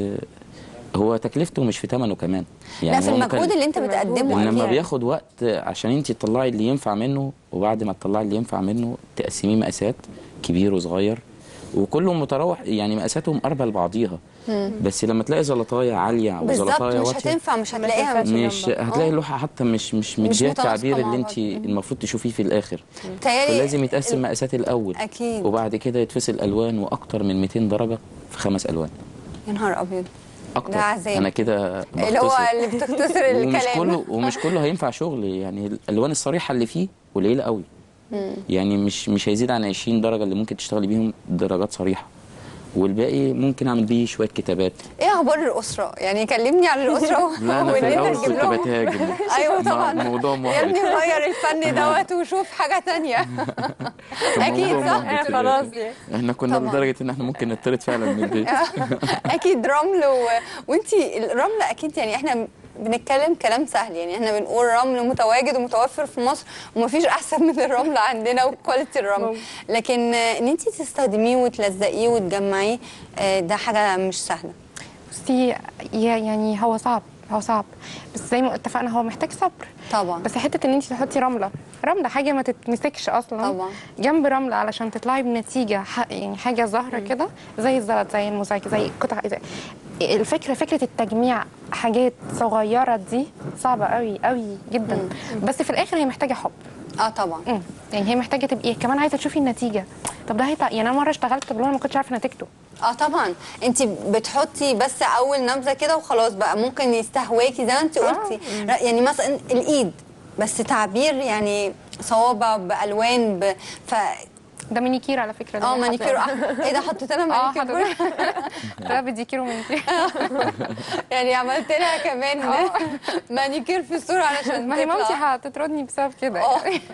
Speaker 4: هو تكلفته مش في ثمنه كمان.
Speaker 1: يعني لا في المجهود اللي انت بتقدمه.
Speaker 4: انما بياخد وقت عشان انت تطلعي اللي ينفع منه، وبعد ما تطلعي اللي ينفع منه تقسميه مقاسات كبير وصغير، وكلهم متراوح يعني مقاساتهم قربة لبعضيها. بس لما تلاقي زلطايه عاليه وزلطايه
Speaker 1: واطيه مش هتنفع، مش هتلاقيها،
Speaker 4: مش هتلاقي اللوحه حتى مش مش مديه التعبير اللي انت المفروض تشوفيه في الاخر. فلازم يتقسم مقاسات الاول
Speaker 1: اكيد،
Speaker 4: وبعد كده يتفصل الوان واكتر من مئتين درجه في خمس الوان.
Speaker 1: يا نهار ابيض
Speaker 4: اكتر. انا كده
Speaker 1: اللي هو اللي بتختصر الكلام.
Speaker 4: ومش كله ومش كله هينفع شغل، يعني الالوان الصريحه اللي فيه قليله قوي. يعني مش مش هيزيد عن عشرين درجه اللي ممكن تشتغلي بيهم درجات صريحه، والباقي ممكن اعمل بيه شويه كتابات.
Speaker 1: ايه اخبار الاسره؟ يعني كلمني عن الاسره.
Speaker 4: لا انا في الاول كنت بتهاجم.
Speaker 1: ايوه طبعا
Speaker 4: الموضوع محرج
Speaker 1: يا ابني غير الفن دوت وشوف حاجه ثانيه. اكيد صح.
Speaker 3: خلاص
Speaker 4: احنا كنا لدرجه ان احنا ممكن نطرد فعلا من البيت.
Speaker 1: اكيد رمل و... وانتي الرمل اكيد يعني احنا بنتكلم كلام سهل، يعني احنا بنقول رمل متواجد ومتوفر في مصر ومفيش احسن من الرمل عندنا وكواليتي الرمل، لكن ان انت تستخدميه وتلزقيه وتجمعيه ده حاجه مش سهله.
Speaker 2: بصي يعني هو صعب هو صعب بس زي ما اتفقنا هو محتاج صبر
Speaker 1: طبعا.
Speaker 2: بس حته ان انت تحطي رمله رمله حاجه ما تتمسكش اصلا
Speaker 1: طبعا
Speaker 2: جنب رمله علشان تطلعي بنتيجه يعني حاجه ظاهره كده زي الزلط زي الموزايك زي قطع زي الفكره فكره التجميع حاجات صغيره دي صعبه قوي قوي جدا. مم. بس في الاخر هي محتاجه حب.
Speaker 1: اه طبعا.
Speaker 2: مم. يعني هي محتاجه تبقي كمان عايزه تشوفي النتيجه. طب ده هيطلع يعني انا مره اشتغلت بلون ما كنتش عارفه نتيجته.
Speaker 1: اه طبعا انت بتحطي بس اول نبذه كده وخلاص بقى ممكن يستهواكي زي ما انت قلتي. آه. يعني مثلا الايد بس تعبير يعني صوابع بالوان ب... ف
Speaker 2: ده مانيكير على فكره.
Speaker 1: اه مانيكير. ايه ده حطيت انا مانيكير؟
Speaker 2: اه ده بديكير ومانيكير.
Speaker 1: يعني عملت لها كمان مانيكير في الصوره علشان
Speaker 2: ما هي مامتي هتطردني بسبب كده.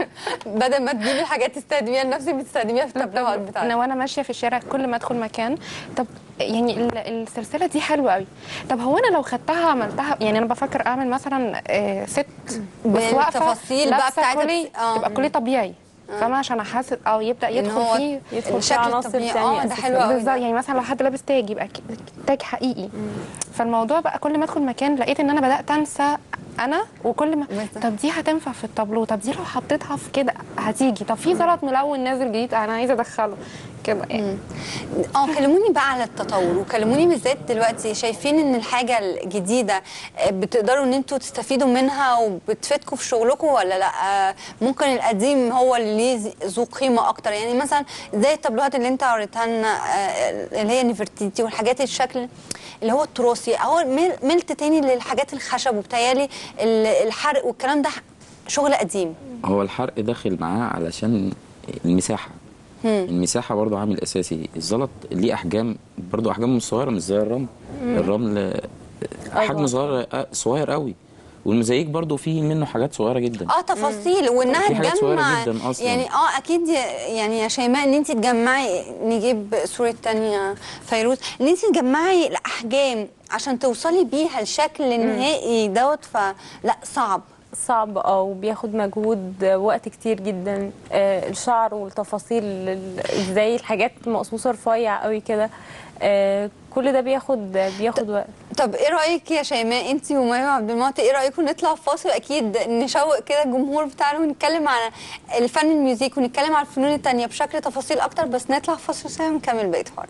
Speaker 1: بدل ما تجيبي الحاجات تستخدميها لنفسك بتستخدميها في التابلوهات بتاعتك.
Speaker 2: انا وانا ماشيه في الشارع كل ما ادخل مكان طب يعني السلسله دي حلوه قوي، طب هو انا لو خدتها عملتها يعني انا بفكر اعمل مثلا ست
Speaker 1: بالتفاصيل بقى
Speaker 2: بتاعتها تبقى كليه طبيعي. آه. فما عشان احاسب او يبدا يدخل فيه
Speaker 3: يدخل في عناصر ثانيه.
Speaker 1: اه ده حلو قوي
Speaker 2: بالظبط. يعني مثلا لو حد لابس تاج يبقى تاج حقيقي. مم. فالموضوع بقى كل ما ادخل مكان لقيت ان انا بدات انسى انا وكل ما بالزبط. طب دي هتنفع في الطابلو، طب دي لو حطيتها في كده هتيجي، طب في زلط ملون نازل جديد انا عايزه ادخله كده يعني.
Speaker 1: اه كلموني بقى على التطور وكلموني بالذات دلوقتي شايفين ان الحاجه الجديده بتقدروا ان انتوا تستفيدوا منها وبتفيدكم في شغلكم ولا لا؟ ممكن القديم هو اللي ليه ذو قيمه اكتر، يعني مثلا زي التابلوهات اللي انت وريتها لنا اللي هي نيفرتيتي والحاجات الشكل اللي هو التراثي اهو ملت تاني للحاجات الخشب وبتهيالي الحرق والكلام ده شغل قديم.
Speaker 4: هو الحرق داخل معاه علشان المساحه. مم. المساحه برضه عامل اساسي. الزلط ليه احجام برضه احجام صغيره مش زي الرمل. مم. الرمل حجم صغير صغير قوي، والموزايك برضو فيه منه حاجات صغيره جدا.
Speaker 1: اه تفاصيل وانها
Speaker 4: تجمع جدا أصلاً.
Speaker 1: يعني اه اكيد يعني يا شيماء ان انت تجمعي نجيب صوره ثانيه فيروز ان انت تجمعي الاحجام عشان توصلي بيها الشكل النهائي دوت فلا صعب
Speaker 3: صعب اه وبياخد مجهود وقت كتير جدا. آه الشعر والتفاصيل ازاي الحاجات مقصوصه رفيع قوي كده آه كل ده بياخد بياخد وقت.
Speaker 1: طب ايه رايك يا شيماء انت وميمه عبد المعطي ايه رايكم نطلع فاصل اكيد نشوق كده الجمهور بتاعنا ونتكلم عن الفن الميوزيك ونتكلم عن الفنون الثانيه بشكل تفاصيل اكتر بس نطلع فاصل سريع ونكمل بقيه الحوار.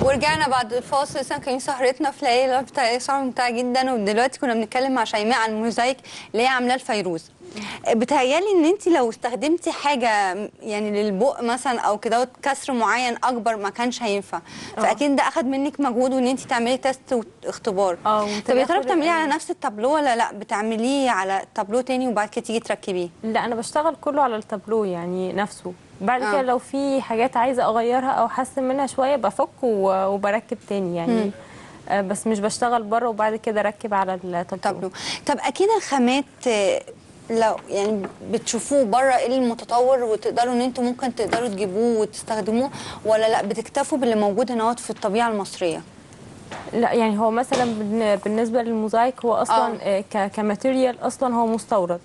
Speaker 1: ورجعنا بعد الفاصل. لسه كان سهرتنا في ليالي بتاع سهره ممتعه جدا، ودلوقتي كنا بنتكلم مع شيماء عن الموزايك اللي هي عاملاه الفيروز. بتهيالي ان انت لو استخدمتي حاجه يعني للبق مثلا او كده كسر معين اكبر ما كانش هينفع، فاكيد ده اخد منك مجهود وان انت تعملي تيست واختبار.
Speaker 3: اه
Speaker 1: طب يا ترى بتعمليه على نفس التابلو ولا لا بتعمليه على تابلو تاني وبعد كده تيجي تركبيه؟
Speaker 3: لا انا بشتغل كله على التابلو يعني نفسه. بعد
Speaker 1: آه.
Speaker 3: كده لو في حاجات عايزه اغيرها او احسن منها شويه بفك وبركب تاني يعني. آه بس مش بشتغل بره وبعد كده اركب على التابلو.
Speaker 1: طب اكيد الخامات لو يعني بتشوفوه بره ايه المتطور وتقدروا ان انتم ممكن تقدروا تجيبوه وتستخدموه، ولا لا بتكتفوا باللي موجود هنا في الطبيعه المصريه؟
Speaker 3: لا يعني هو مثلا بالنسبه للموزايك هو اصلا آه. كماتيريال اصلا هو مستورد.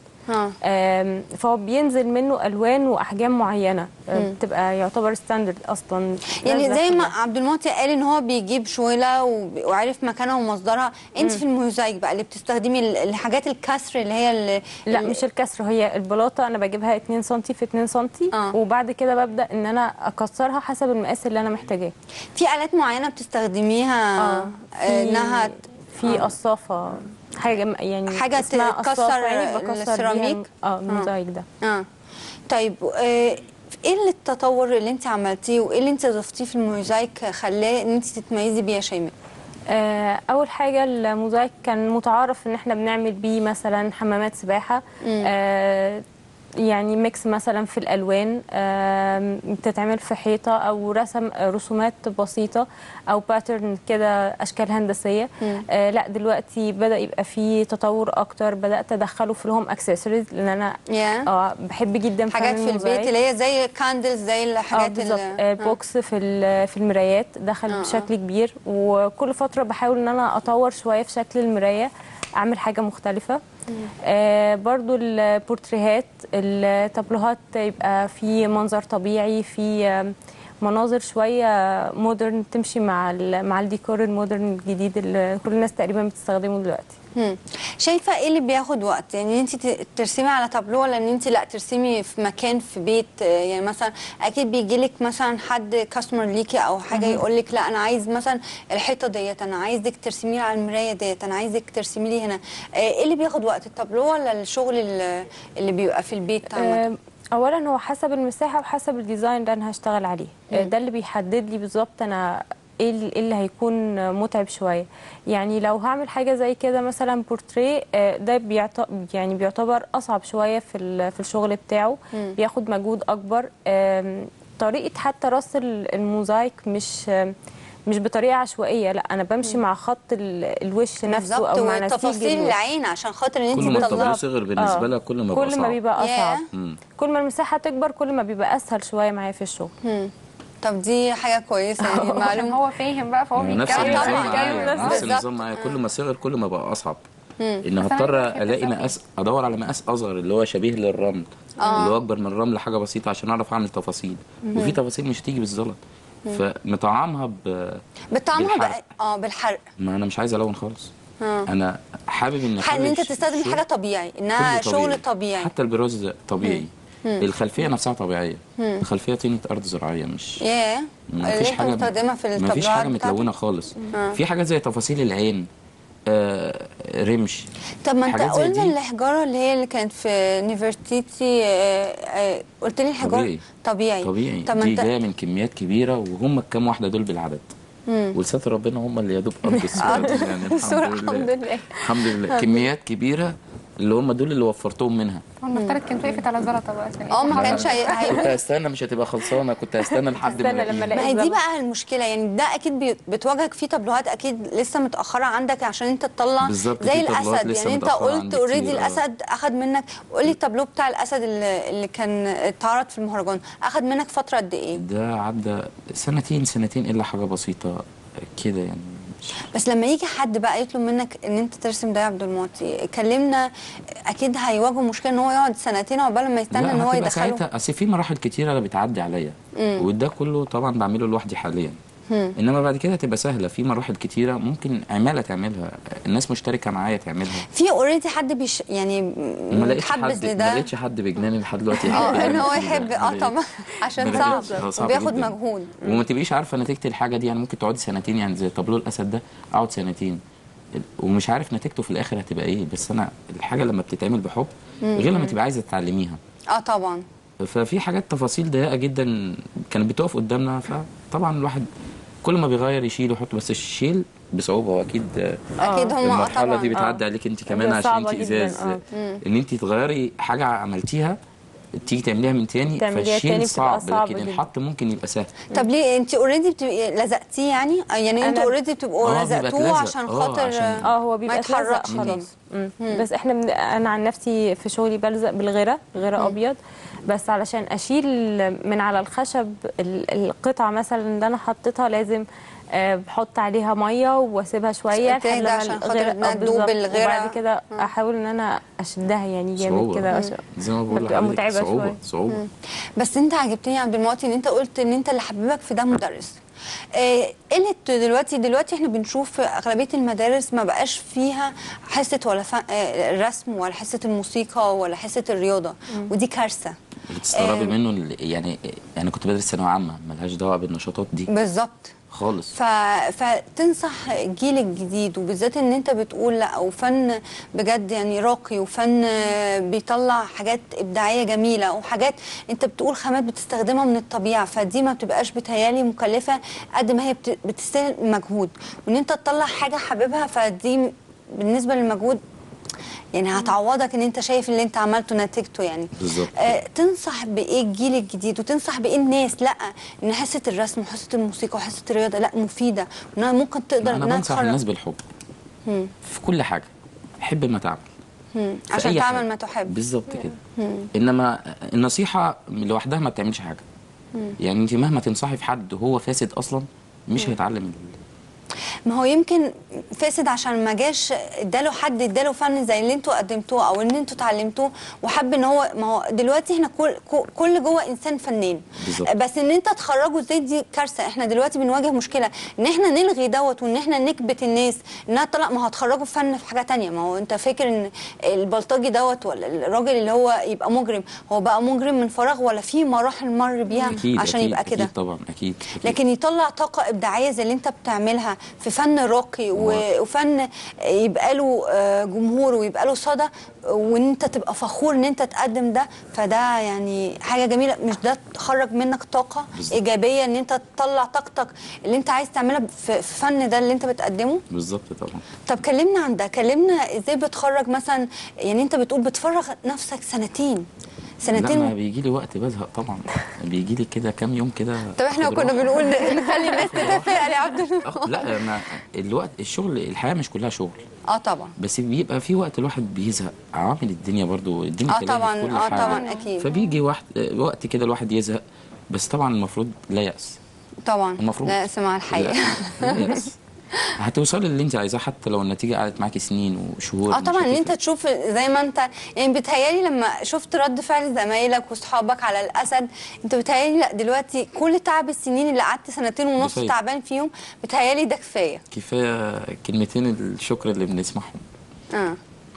Speaker 3: آه. فهو بينزل منه الوان واحجام معينه آه بتبقى يعتبر ستاندرد اصلا.
Speaker 1: يعني زي ما عبد المعطي قال ان هو بيجيب شويله وعارف مكانها ومصدرها، انت في الموزايك بقى اللي بتستخدمي الحاجات الكسر اللي هي اللي
Speaker 3: لا مش الكسر، هي البلاطه انا بجيبها اتنين سنتي في اتنين سنتي. آه. وبعد كده ببدا ان انا اكسرها حسب المقاس اللي انا محتاجاه.
Speaker 1: في آلات معينه بتستخدميها؟
Speaker 3: آه. في
Speaker 1: انها
Speaker 3: في قصافه حاجه يعني
Speaker 1: حاجه تكسر يعني السيراميك.
Speaker 3: اه الموزايك ده.
Speaker 1: اه طيب آه ايه اللي التطور اللي انت عملتيه وايه اللي انت ضفتيه في الموزايك خلاه ان انت تتميزي بيه يا شيماء؟
Speaker 3: آه اول حاجه الموزايك كان متعارف ان احنا بنعمل بيه مثلا حمامات سباحه. آه يعني ميكس مثلا في الالوان بتتعمل في حيطه او رسم رسومات بسيطه او باترن كده اشكال هندسيه. آه لا دلوقتي بدا يبقى فيه تطور اكتر، بدات ادخله في الهوم اكسسوارز لان انا
Speaker 1: yeah.
Speaker 3: اه بحب جدا
Speaker 1: حاجات في البيت اللي هي زي كاندلز زي الحاجات
Speaker 3: بالظبط. آه بوكس في في المرايات دخل آه. بشكل كبير، وكل فتره بحاول ان انا اطور شويه في شكل المرايه اعمل حاجه مختلفه. آه برضو البورتريهات التابلوهات يبقى في منظر طبيعي، في آه مناظر شويه مودرن تمشي مع مع الديكور المودرن الجديد اللي كل الناس تقريبا بتستخدمه دلوقتي.
Speaker 1: مم. شايفه ايه اللي بياخد وقت؟ يعني انت ترسمي على تابلو ولا ان انت لا ترسمي في مكان في بيت؟ يعني مثلا اكيد بيجي لك مثلا حد كاستمر ليكي او حاجه يقول لك لا انا عايز مثلا الحيطه ديت، انا عايزك ترسمي على المرايه ديت، انا عايزك ترسمي لي هنا. ايه اللي بياخد وقت، التابلو ولا الشغل اللي بيبقى في البيت عامه؟
Speaker 3: اولا هو حسب المساحه وحسب الديزاين اللي انا هشتغل عليه. مم. ده اللي بيحدد لي بالظبط انا ايه اللي هيكون متعب شويه. يعني لو هعمل حاجه زي كده مثلا بورتريه ده بيعت... يعني بيعتبر اصعب شويه في في الشغل بتاعه. م. بياخد مجهود اكبر. طريقه حتى رص الموزايك مش مش بطريقه عشوائيه، لا انا بمشي م. مع خط الوش نفسه او مع نسيج
Speaker 1: تفاصيل العين عشان خاطر ان انت
Speaker 4: كل ما الطابلو صغر بالنسبه لها كل ما بيبقى
Speaker 3: كل
Speaker 4: اصعب.
Speaker 3: ما بيبقى اصعب. yeah. كل ما المساحه تكبر كل ما بيبقى اسهل شويه معايا في الشغل. م.
Speaker 1: طب دي حاجه كويسه يعني
Speaker 2: معلومه. هو فاهم بقى فهو
Speaker 4: نفس النظام معايا نفس النظام معايا كل ما صغر كل ما بقى اصعب. ان هضطر الاقي مقاس ادور على مقاس اصغر اللي هو شبيه للرمل. آه. اللي هو اكبر من الرمل حاجه بسيطه عشان اعرف اعمل تفاصيل. مم. وفي تفاصيل مش هتيجي بالزلط فمطعمها ب
Speaker 1: بتطعمها بالحرق. اه بالحرق.
Speaker 4: ما انا مش عايز الون خالص. آه. انا حابب ان
Speaker 1: ان انت تستخدم حاجه طبيعي، انها طبيعي. شغل طبيعي.
Speaker 4: حتى البراز طبيعي. مم. الخلفيه نفسها طبيعيه. مم. الخلفيه طينه ارض زراعيه مش
Speaker 1: ياه
Speaker 4: مفيش حاجه
Speaker 1: مستخدمها في الطبلات
Speaker 4: مفيش حاجه متلونه خالص. مم. في حاجات زي تفاصيل العين آه رمش.
Speaker 1: طب ما انت قلنا الحجاره اللي هي اللي كانت في نيفرتيتي آه آه قلت لي الحجاره
Speaker 4: طبيعي
Speaker 1: طبيعي,
Speaker 4: طبيعي. طب دي جايه من كميات كبيره وهم الكام واحده دول بالعدد. ولستر ربنا هم اللي يا دوب قضوا الصوره يعني الحمد لله الحمد لله كميات كبيره اللي هم دول اللي وفرتهم منها.
Speaker 2: المفترض كانت وقفت على زلطه بقى عشان
Speaker 1: اه ما كانش هي
Speaker 4: كنت هستنى مش هتبقى خلصانه، كنت هستنى لحد
Speaker 3: ما لما
Speaker 1: ما هي دي بقى المشكله. يعني ده اكيد بتواجهك في تابلوهات اكيد لسه متاخره عندك عشان انت تطلع زي الاسد. يعني انت قلت اوريدي الاسد اخذ منك، قولي التابلو بتاع الاسد اللي, اللي كان اتعرض في المهرجان اخذ منك فتره قد ايه؟
Speaker 4: ده عدى سنتين سنتين الا حاجه بسيطه كده يعني.
Speaker 1: بس لما يجي حد بقى يطلب منك ان انت ترسم ده يا عبد المعطي، كلمنا اكيد هيواجهه مشكله ان هو يقعد سنتين عقبال ما يستنى ان هو يدخله.
Speaker 4: ساعتها اصل في مراحل كتيره انا بتعدي عليا وده كله طبعا بعمله لوحدي حاليا. انما بعد كده هتبقى سهله في مراحل كتيره ممكن عماله تعملها، الناس مشتركه معايا تعملها.
Speaker 1: في اوريدي حد بيش يعني
Speaker 4: ما لقيتش
Speaker 1: متحبس
Speaker 4: حد ما
Speaker 1: لده؟
Speaker 4: لقيتش حد بجنان لحد دلوقتي يحب
Speaker 1: اه ان
Speaker 4: يعمل
Speaker 1: هو
Speaker 4: كده.
Speaker 1: يحب،
Speaker 4: ما
Speaker 1: اه
Speaker 4: لقيت-
Speaker 1: طبعا عشان
Speaker 4: ما
Speaker 1: صعب
Speaker 4: لقيتش. آه، صعب
Speaker 1: وبياخد
Speaker 4: جداً.
Speaker 1: مجهود.
Speaker 4: وما تبقيش عارفه نتيجه الحاجه دي، يعني ممكن تقعدي سنتين، يعني زي طابلو الاسد ده اقعد سنتين ومش عارف نتيجته في الاخر هتبقى ايه. بس انا الحاجه لما بتتعمل بحب غير لما تبقى عايزه تتعلميها.
Speaker 1: اه طبعا.
Speaker 4: ففي حاجات تفاصيل ضيقه جدا كانت بتقف قدامنا، فطبعا الواحد كل ما بيغير يشيل ويحط، بس الشيل بصعوبه. واكيد
Speaker 1: اكيد هم اه
Speaker 4: المرحله دي
Speaker 1: طبعا.
Speaker 4: بتعدي عليك انت كمان
Speaker 3: هي
Speaker 4: عشان
Speaker 3: صعبة
Speaker 4: انت
Speaker 3: جداً،
Speaker 4: ازاز.
Speaker 3: آه.
Speaker 4: ان انت تغيري حاجه عملتيها تيجي تعمليها من تاني،
Speaker 3: تعمليها تاني
Speaker 4: فالشيل
Speaker 3: بتبقى
Speaker 4: صعب،
Speaker 3: صعبة
Speaker 4: لكن
Speaker 3: جداً.
Speaker 4: الحط ممكن يبقى سهل.
Speaker 1: طب ليه انت اوريدي بتبقي لزقتيه يعني؟ يعني انتوا
Speaker 3: أنا-
Speaker 1: اوريدي بتبقوا
Speaker 4: آه، بيبقى
Speaker 1: لزقتوه
Speaker 4: اتلزق.
Speaker 1: عشان
Speaker 4: آه،
Speaker 1: خاطر
Speaker 4: عشان-
Speaker 3: اه هو
Speaker 1: ما
Speaker 3: بيبقى اتلزق
Speaker 1: يتحركش تاني.
Speaker 3: خلاص. مم. بس احنا من... انا عن نفسي في شغلي بلزق بالغيره، غيره ابيض، بس علشان اشيل من على الخشب ال- القطعه مثلا اللي انا حطيتها لازم آه، بحط عليها ميه واسيبها شويه
Speaker 1: تهدى
Speaker 3: لحد لما
Speaker 1: عشان خاطر
Speaker 3: الغيرة-
Speaker 1: إنها
Speaker 3: آه،
Speaker 1: تدوب
Speaker 3: بالظبط.
Speaker 1: الغيرة.
Speaker 3: وبعد كده احاول ان انا اشدها يعني جامد
Speaker 4: صعوبة.
Speaker 3: كده عشان
Speaker 4: زي ما بقول
Speaker 3: بتبقى
Speaker 4: لحضرتك،
Speaker 3: متعبة
Speaker 4: صعوبه
Speaker 3: شوية.
Speaker 4: صعوبه.
Speaker 1: بس انت عجبتني يا عبد المعطي ان انت قلت ان انت اللي حببك في ده مدرس. آه، قلت دلوقتي دلوقتي احنا بنشوف في اغلبيه المدارس ما بقاش فيها حصه ولا ف... آه، الرسم ولا حصه الموسيقى ولا حصه الرياضه، ودي كارثه.
Speaker 4: اللي تستغربي
Speaker 1: آه.
Speaker 4: منه اللي- يعني يعني كنت بدرس ثانويه عامه ملهاش دعوه بالنشاطات دي
Speaker 1: بالظبط.
Speaker 4: خالص.
Speaker 1: ف... فتنصح الجيل الجديد وبالذات ان انت بتقول لا وفن بجد يعني راقي وفن بيطلع حاجات ابداعيه جميله وحاجات انت بتقول خامات بتستخدمها من الطبيعه، فدي ما بتبقاش بتهيالي مكلفه قد ما هي بت... بتستاهل مجهود، وان انت تطلع حاجه حاببها فدي بالنسبه للمجهود يعني هتعوضك ان انت شايف اللي انت عملته نتيجته يعني.
Speaker 4: بالظبط.
Speaker 1: آه تنصح بايه الجيل الجديد وتنصح بايه الناس؟ لا ان حصه الرسم وحصه الموسيقى وحصه الرياضه لا مفيده وانها ممكن تقدر
Speaker 4: انا
Speaker 1: انها
Speaker 4: بنصح
Speaker 1: تخرج.
Speaker 4: الناس بالحب في كل حاجه، حب ما تعمل.
Speaker 1: مم.
Speaker 4: في
Speaker 1: عشان
Speaker 4: أي
Speaker 1: تعمل
Speaker 4: حاجة.
Speaker 1: ما تحب.
Speaker 4: بالظبط كده. انما النصيحه لوحدها ما بتعملش حاجه. يعني انت مهما تنصحي في حد وهو فاسد اصلا مش هيتعلم ال-
Speaker 1: ما هو يمكن فاسد عشان ما جاش اداله حد اداله فن زي اللي انتوا قدمتوه او اللي انتوا اتعلمتوه وحب ان هو ما هو دلوقتي احنا كل كل جوه انسان فنان.
Speaker 4: بالظبط.
Speaker 1: بس ان انت تخرجه ازاي دي كارثه. احنا دلوقتي بنواجه مشكله ان احنا نلغي دوت وان احنا نكبت الناس انها طلع ما هتخرجوا فن في حاجه تانية. ما هو انت فاكر ان البلطجي دوت ولا الراجل اللي هو يبقى مجرم هو بقى مجرم من فراغ ولا في مراحل مر بيها
Speaker 4: اكيد
Speaker 1: عشان
Speaker 4: أكيد
Speaker 1: يبقى كده؟
Speaker 4: اكيد طبعا اكيد, أكيد.
Speaker 1: لكن يطلع طاقة إبداعية زي اللي أنت بتعملها في فن راقي و- وفن يبقى له آه، جمهور ويبقى له صدى وإن أنت تبقى فخور إن أنت تقدم ده، فده يعني حاجة جميلة. مش ده تخرج منك طاقة
Speaker 4: بالظبط.
Speaker 1: إيجابية إن أنت تطلع طاقتك اللي أنت عايز تعملها في في فن ده اللي أنت بتقدمه؟
Speaker 4: بالظبط طبعا.
Speaker 1: طب كلمنا عن ده، كلمنا إزاي بتخرج مثلا. يعني أنت بتقول بتفرغ نفسك سنتين سنتين
Speaker 4: لما بيجي لي وقت بزهق طبعا، بيجي لي كده كام يوم كده.
Speaker 1: طب احنا
Speaker 4: آخد
Speaker 1: كنا
Speaker 4: راحة.
Speaker 1: بنقول نخلي الناس تتفائل يا عبد الله.
Speaker 4: آه، لا انا الوقت الشغل الحياه مش كلها شغل،
Speaker 1: اه طبعا.
Speaker 4: بس بيبقى في وقت الواحد بيزهق، عوامل الدنيا برضو الدنيا
Speaker 1: اه
Speaker 4: كلها
Speaker 1: طبعا
Speaker 4: في كل
Speaker 1: اه
Speaker 4: حاجة.
Speaker 1: طبعا اكيد.
Speaker 4: فبيجي واحد وقت كده الواحد يزهق، بس طبعا المفروض لا يأس.
Speaker 1: طبعا
Speaker 4: المفروض
Speaker 1: لا اسمع الحقيقه.
Speaker 4: لا, لا يأس. هتوصلي اللي انت عايزاه حتى لو النتيجه قعدت معاكي سنين وشهور.
Speaker 1: اه
Speaker 4: مش
Speaker 1: طبعا ان انت
Speaker 4: هتفرق.
Speaker 1: تشوف زي ما انت يعني بتهيالي لما شفت رد فعل زمايلك واصحابك على الاسد انت بتهيالي لا دلوقتي كل تعب السنين اللي قعدت سنتين ونص
Speaker 4: كفاية.
Speaker 1: تعبان فيهم بتهيالي ده كفايه.
Speaker 4: كفايه كلمتين الشكر اللي بنسمعهم.
Speaker 1: اه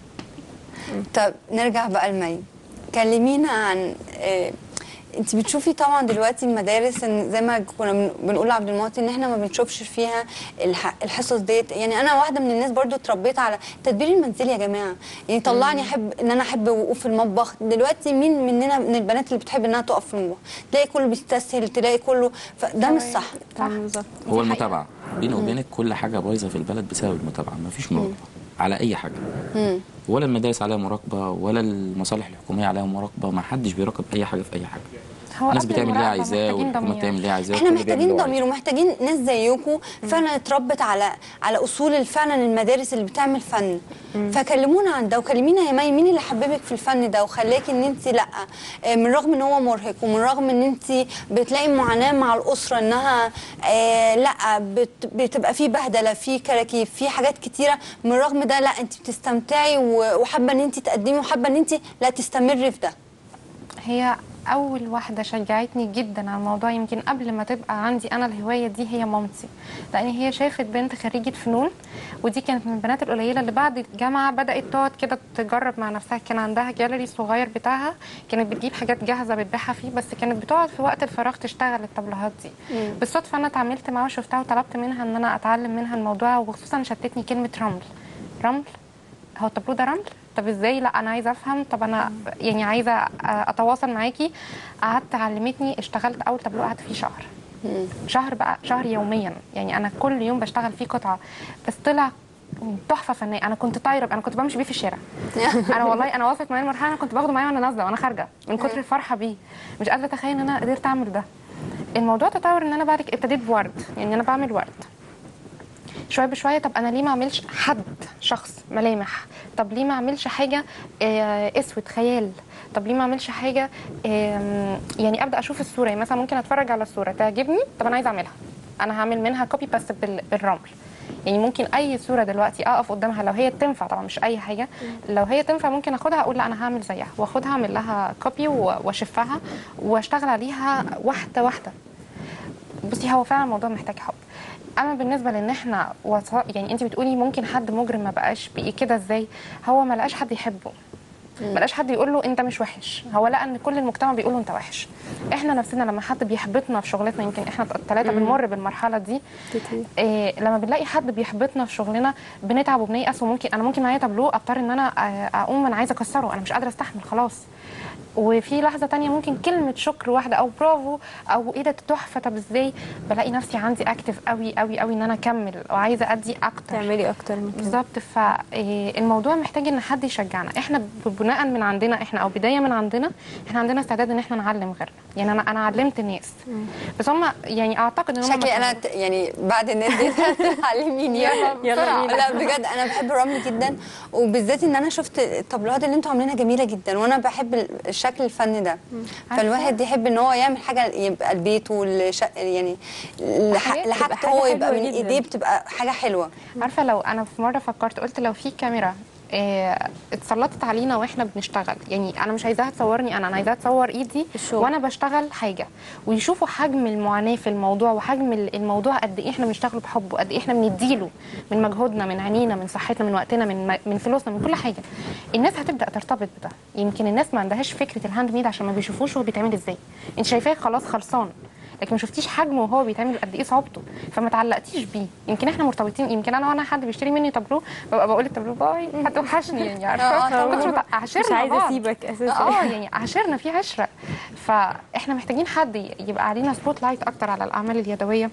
Speaker 1: طب نرجع بقى لمي، كلمينا عن آه انت بتشوفي طبعا دلوقتي المدارس إن زي ما كنا بن- بنقول لعبد المعطي ان احنا ما بنشوفش فيها الح- الحصص ديت. يعني انا واحده من الناس برضو اتربيت على التدبير المنزلي يا جماعه، يعني طلعني احب ان انا احب وقوف في المطبخ. دلوقتي مين مننا من البنات اللي بتحب انها تقف في المطبخ؟ تلاقي كله بيستسهل، تلاقي كله فده مش صح.
Speaker 3: صح بالظبط.
Speaker 4: هو المتابعه بيني وبينك كل حاجه بايظه في البلد بسبب المتابعه، مفيش مراقبه على اي حاجه. ولا المدارس عليها مراقبه ولا المصالح الحكوميه عليها مراقبه، ما حدش بيراقب اي حاجه في اي حاجه.
Speaker 2: هو
Speaker 4: الناس
Speaker 2: قبل
Speaker 4: بتعمل اللي هي
Speaker 2: المراقبة
Speaker 4: عايزاه
Speaker 2: محتاجين
Speaker 4: والحكومه
Speaker 2: ضمير.
Speaker 4: بتعمل اللي هي عايزاه
Speaker 1: احنا
Speaker 4: والكل بيعمل
Speaker 1: محتاجين
Speaker 4: اللي هو
Speaker 1: ضمير ومحتاجين ناس زيكم فعلا اتربت على على اصول فعلا المدارس اللي بتعمل فن. فكلمونا عن ده وكلمينا يا مي مين اللي حببك في الفن ده وخلاكي ان انت لا آه، من رغم ان هو مرهق ومن رغم ان انت بتلاقي معاناه مع الاسره انها آه لا بت بتبقى في بهدله في كراكيب في حاجات كتيره، من رغم ده لا انت بتستمتعي و- وحابه ان انت تقدمي وحابه ان انت لا تستمري في ده.
Speaker 2: هي اول واحده شجعتني جدا على الموضوع يمكن قبل ما تبقى عندي انا الهوايه دي هي مامتي، لان هي شافت بنت خريجه فنون، ودي كانت من البنات القليله اللي بعد الجامعه بدات تقعد كده تجرب مع نفسها. كان عندها جاليري صغير بتاعها، كانت بتجيب حاجات جاهزه بتبيعها فيه، بس كانت بتقعد في وقت الفراغ تشتغل الطابلوهات دي. بالصدفه انا اتعاملت معاها وشفتها وطلبت منها ان انا اتعلم منها الموضوع، وخصوصا شتتني كلمه رمل. رمل؟ هو الطابلوه ده رمل؟ طب ازاي؟ لا انا عايزه افهم، طب انا يعني عايزه اتواصل معاكي. قعدت علمتني، اشتغلت اول طابلوه قعدت فيه شهر. شهر بقى، شهر يوميا، يعني انا كل يوم بشتغل فيه قطعه، بس طلع تحفه فنيه. انا كنت طايره، انا كنت بمشي بيه في الشارع. انا والله انا وصلت معايا المرحله انا كنت باخده معايا وانا نازله وانا خارجه من كتر الفرحه بيه. مش قادره اتخيل ان انا قدرت اعمل ده. الموضوع تطور ان انا بعد كده ابتديت بورد، يعني انا بعمل ورد شويه بشويه. طب انا ليه ما اعملش حد شخص ملامح؟ طب ليه ما اعملش حاجه آه اسود خيال؟ طب ليه ما اعملش حاجه آه يعني ابدا اشوف الصوره، يعني مثلا ممكن اتفرج على الصوره تعجبني، طب انا عايزه اعملها، انا هعمل منها كوبي بس بالرمل. يعني ممكن اي صوره دلوقتي اقف قدامها لو هي تنفع، طبعا مش اي حاجه، لو هي تنفع ممكن اخدها اقول لا انا هعمل زيها، واخدها اعمل لها كوبي واشفها واشتغل عليها واحده واحده. بصي هو فعلا الموضوع محتاج حب. اما بالنسبه لان احنا وص... يعني انت بتقولي ممكن حد مجرم ما بقاش بقي كده، ازاي؟ هو ما لقاش حد يحبه، ما لقاش حد يقول له انت مش وحش، هو لقى ان كل المجتمع بيقول له انت وحش. احنا نفسنا لما حد بيحبطنا في شغلتنا، يمكن احنا الثلاثه بنمر بالمرحله دي كتير. إيه لما بنلاقي حد بيحبطنا في شغلنا بنتعب وبنيأس، وممكن انا ممكن معايا تابلوه اضطر ان انا اقوم انا عايزه اكسره، انا مش قادره استحمل خلاص. وفي لحظه تانية ممكن كلمه شكر واحده او برافو او ايه ده تحفه، طب ازاي؟ بلاقي نفسي عندي اكتف قوي قوي قوي ان انا اكمل وعايزه ادي اكتر،
Speaker 3: تعملي اكتر من كده
Speaker 2: بالظبط. فالموضوع محتاج ان حد يشجعنا. احنا بناء من عندنا احنا او بدايه من عندنا احنا عندنا استعداد ان احنا نعلم غيرنا. يعني انا انا علمت الناس، بس هم يعني اعتقد ان هم
Speaker 1: شكلي انا ت- يعني بعد الناس دي هتعلميني
Speaker 2: يلا بسرعه.
Speaker 1: لا بجد انا بحب الرمل جدا، وبالذات ان انا شفت الطابلوهات اللي انتوا عاملينها جميله جدا، وانا بحب الشكل الفني ده. فالواحد يحب ان هو يعمل حاجه يبقى لبيته لش... يعني لح... لحاجته هو يبقى من ايديه، بتبقى حاجه حلوه.
Speaker 2: عارفه لو انا في مره فكرت قلت لو في كاميرا إيه اتسلطت علينا واحنا بنشتغل، يعني انا مش عايزاها تصورني انا انا عايزاها تصور ايدي وانا بشتغل حاجه، ويشوفوا حجم المعاناه في الموضوع وحجم الموضوع قد ايه احنا بنشتغله بحب، وقد ايه احنا بنديله من مجهودنا من عينينا من صحتنا من وقتنا من من فلوسنا من كل حاجه. الناس هتبدا ترتبط بده. يمكن الناس ما عندهاش فكره الهاند ميد عشان ما بيشوفوش هو بيتعمل ازاي، انت شايفاه خلاص خلصان، لكن ما شفتيش حجمه وهو بيتعمل قد ايه صعوبته، فما تعلقتيش بيه. يمكن احنا مرتبطين، يمكن انا وانا حد بيشتري مني تابلو ببقى بقول التابلو باي هتوحشني، يعني عارفه عشرنا
Speaker 3: مش عايزه اسيبك اساسا
Speaker 2: اه يعني عشرنا في عشره. فاحنا محتاجين حد يبقى علينا سبوت لايت اكتر على الاعمال اليدويه.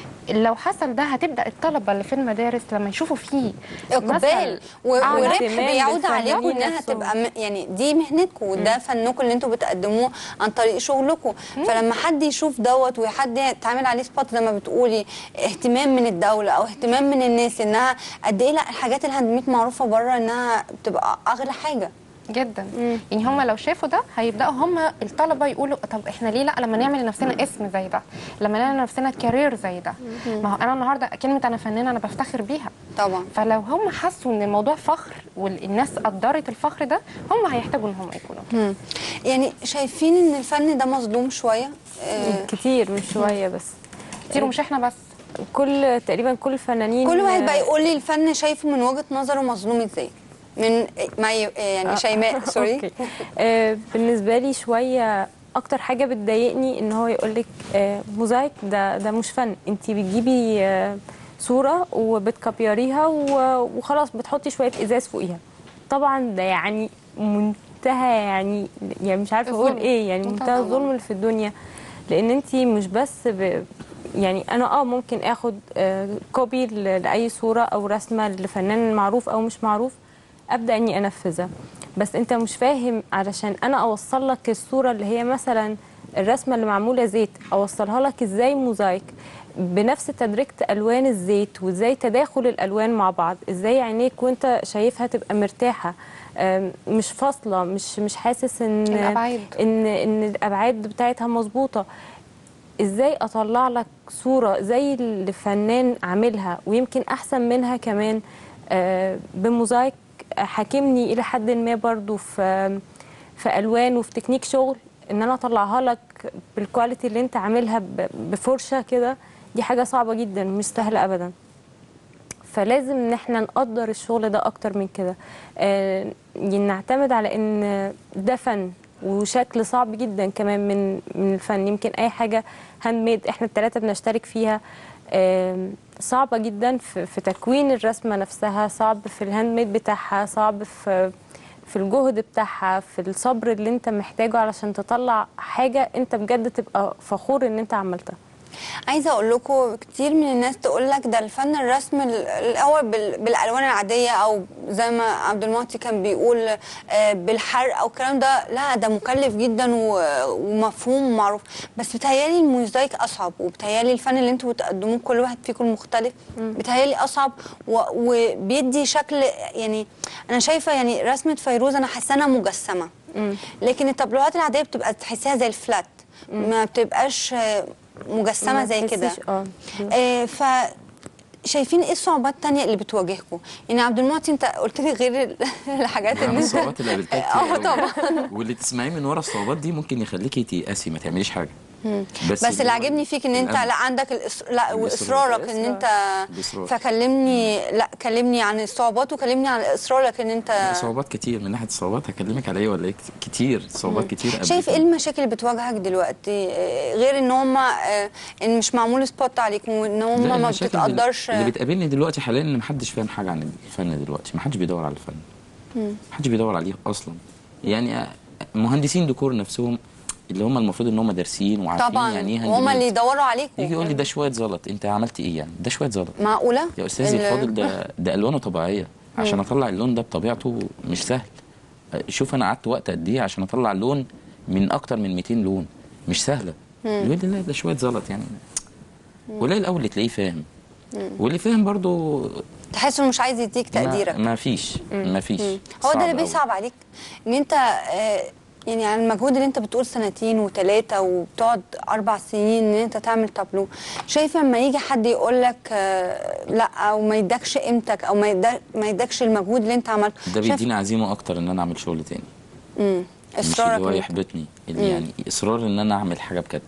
Speaker 2: لو حصل ده هتبدا الطلبه اللي في المدارس لما يشوفوا فيه
Speaker 1: اقبال وربح بيعود عليكم انها تبقى م... يعني دي مهنتكم وده فنكم اللي انتم بتقدموه عن طريق شغلكم. فلما حد يشوف دوت وحد يتعمل عليه سبوت زي ما بتقولي، اهتمام من الدوله او اهتمام من الناس انها قد ايه لا الحاجات الهاند ميد معروفه بره انها بتبقى اغلى حاجه
Speaker 2: جدا. مم. يعني هم لو شافوا ده هيبداوا هم الطلبه يقولوا طب احنا ليه لا لما نعمل لنفسنا اسم زي ده، لما نعمل لنفسنا كارير زي ده. مم. ما هو انا النهارده كلمه انا فنانه انا بفتخر بيها
Speaker 1: طبعا.
Speaker 2: فلو هم حسوا ان الموضوع فخر والناس قدرت الفخر ده هم هيحتاجوا ان هم يكونوا كده.
Speaker 1: يعني شايفين ان الفن ده مظلوم شويه؟
Speaker 3: آه كتير مش شويه بس
Speaker 2: كتير، ومش احنا بس،
Speaker 3: كل تقريبا كل الفنانين.
Speaker 1: كل واحد بقى يقول لي الفن شايفه من وجهه نظره مظلوم ازاي. من ما يعني شيماء سوري.
Speaker 3: آه بالنسبه لي شويه اكتر حاجه بتضايقني ان هو يقول لك آه موزايك ده ده مش فن، انت بتجيبي آه صوره وبتكبيريها وخلاص بتحطي شويه ازاز فوقيها. طبعا ده يعني منتهى يعني يعني مش عارفه اقول ايه، يعني منتهى الظلم اللي في الدنيا. لان انت مش بس ب يعني انا اه ممكن اخد آه كوبي لاي صوره او رسمه لفنان معروف او مش معروف ابدا اني انفذها، بس انت مش فاهم علشان انا اوصل لك الصوره اللي هي مثلا الرسمه اللي معموله زيت اوصلها لك ازاي موزايك بنفس تدريجه الوان الزيت، وازاي تداخل الالوان مع بعض، ازاي عينيك وانت شايفها تبقى مرتاحه مش فاصله، مش مش حاسس ان
Speaker 2: الأبعاد.
Speaker 3: ان ان الابعاد بتاعتها مظبوطه. ازاي اطلع لك صوره زي اللي الفنان عاملها ويمكن احسن منها كمان بموزايك حاكمني الى حد ما برضو في في الوان وفي تكنيك شغل ان انا اطلعها لك بالكواليتي اللي انت عاملها ب- بفرشه كده، دي حاجه صعبه جدا مش سهله ابدا. فلازم ان احنا نقدر الشغل ده اكتر من كده، آه يعني نعتمد على ان ده فن وشكل صعب جدا كمان من من الفن. يمكن اي حاجه هاند ميد احنا الثلاثه بنشترك فيها آه صعبه جدا في, في تكوين الرسمه نفسها، صعب في الهاند ميد بتاعها، صعب في في الجهد بتاعها، في الصبر اللي انت محتاجه علشان تطلع حاجه انت بجد تبقى فخور ان انت عملتها.
Speaker 1: عايزه اقول لكم كتير من الناس تقول لك ده الفن الرسم ال- الاول بال- بالالوان العاديه، او زي ما عبد المعطي كان بيقول آه، بالحرق او الكلام ده، لا ده مكلف جدا و- ومفهوم ومعروف. بس بتهيالي الموزايك اصعب، وبتهيالي الفن اللي انتوا بتقدموه كل واحد فيكم مختلف، بتهيالي اصعب و- وبيدي شكل. يعني انا شايفه يعني رسمه فيروز انا حاسه انها مجسمه، لكن التابلوهات العاديه بتبقى تحسيها زي الفلات، ما بتبقاش آه، مجسمه
Speaker 3: ما
Speaker 1: زي كده.
Speaker 3: تحسيش- اه
Speaker 1: آه ف شايفين ايه الصعوبات التانية اللي بتواجهكم؟ يعني عبد المعطي انت قلت لي غير ال- الحاجات
Speaker 4: يعني
Speaker 1: اللي انت
Speaker 4: الصعوبات اللي قابلتها كتير
Speaker 1: اه
Speaker 4: قوي.
Speaker 1: طبعا.
Speaker 4: واللي تسمعيه من ورا الصعوبات دي ممكن يخليكي تيأسي ما تعمليش حاجه. بس,
Speaker 1: بس اللي عاجبني فيك ان انت
Speaker 4: الأمل.
Speaker 1: لا عندك الإص... لا
Speaker 4: الإصرار.
Speaker 1: واصرارك ان انت
Speaker 4: الإصرار.
Speaker 1: فكلمني، لا كلمني عن الصعوبات وكلمني عن اصرارك ان انت
Speaker 4: صعوبات كتير. من ناحيه الصعوبات هكلمك على ايه ولا ايه؟ كتير صعوبات كتير قابلتني.
Speaker 1: شايف ايه المشاكل اللي بتواجهك دلوقتي آه، غير ان هم آه، ان مش معمول سبوت عليك وان
Speaker 4: لا،
Speaker 1: هم ما
Speaker 4: المشاكل اللي-
Speaker 1: بتتقدرش؟
Speaker 4: اللي بتقابلني دلوقتي حاليا ان محدش فاهم حاجه عن الفن دلوقتي، محدش بيدور على الفن، محدش بيدور عليه اصلا. يعني مهندسين ديكور نفسهم اللي هم المفروض ان هم دارسين وعارفين
Speaker 1: طبعا
Speaker 4: يعني ايه هاند
Speaker 1: وهم اللي
Speaker 4: ميد،
Speaker 1: يدوروا عليكم.
Speaker 4: يجي يقول لي ده شويه زلط، انت عملت ايه يعني؟ ده شويه زلط.
Speaker 1: معقوله
Speaker 4: يا استاذي
Speaker 1: ال-
Speaker 4: الفاضل، ده ده الوانه طبيعيه، عشان اطلع اللون ده بطبيعته مش سهل. شوف انا قعدت وقت قد ايه عشان اطلع لون من اكتر من مئتين لون، مش سهله. يقول لي لا ده شويه زلط يعني. قليل قوي اللي تلاقيه فاهم، واللي فاهم برضو
Speaker 1: تحس انه مش عايز يديك تقديرك.
Speaker 4: ما, ما فيش ما فيش
Speaker 1: هو
Speaker 4: صعب
Speaker 1: ده اللي
Speaker 4: أوي.
Speaker 1: بيصعب عليك، ان انت آه، يعني على المجهود اللي انت بتقول سنتين وثلاثه وبتقعد اربع سنين ان انت تعمل تابلو. شايف لما يجي حد يقول لك آه، لا، او ما يدكش قيمتك، او ما يدا- ما يدكش المجهود اللي انت عملته،
Speaker 4: ده
Speaker 1: شايف-
Speaker 4: بيديني عزيمه اكتر ان انا اعمل شغل تاني.
Speaker 1: مم.
Speaker 4: مش
Speaker 1: اصرارك
Speaker 4: اللي هو
Speaker 1: إن أنت-
Speaker 4: يحبطني، اللي يعني اصرار ان انا اعمل حاجه بجد.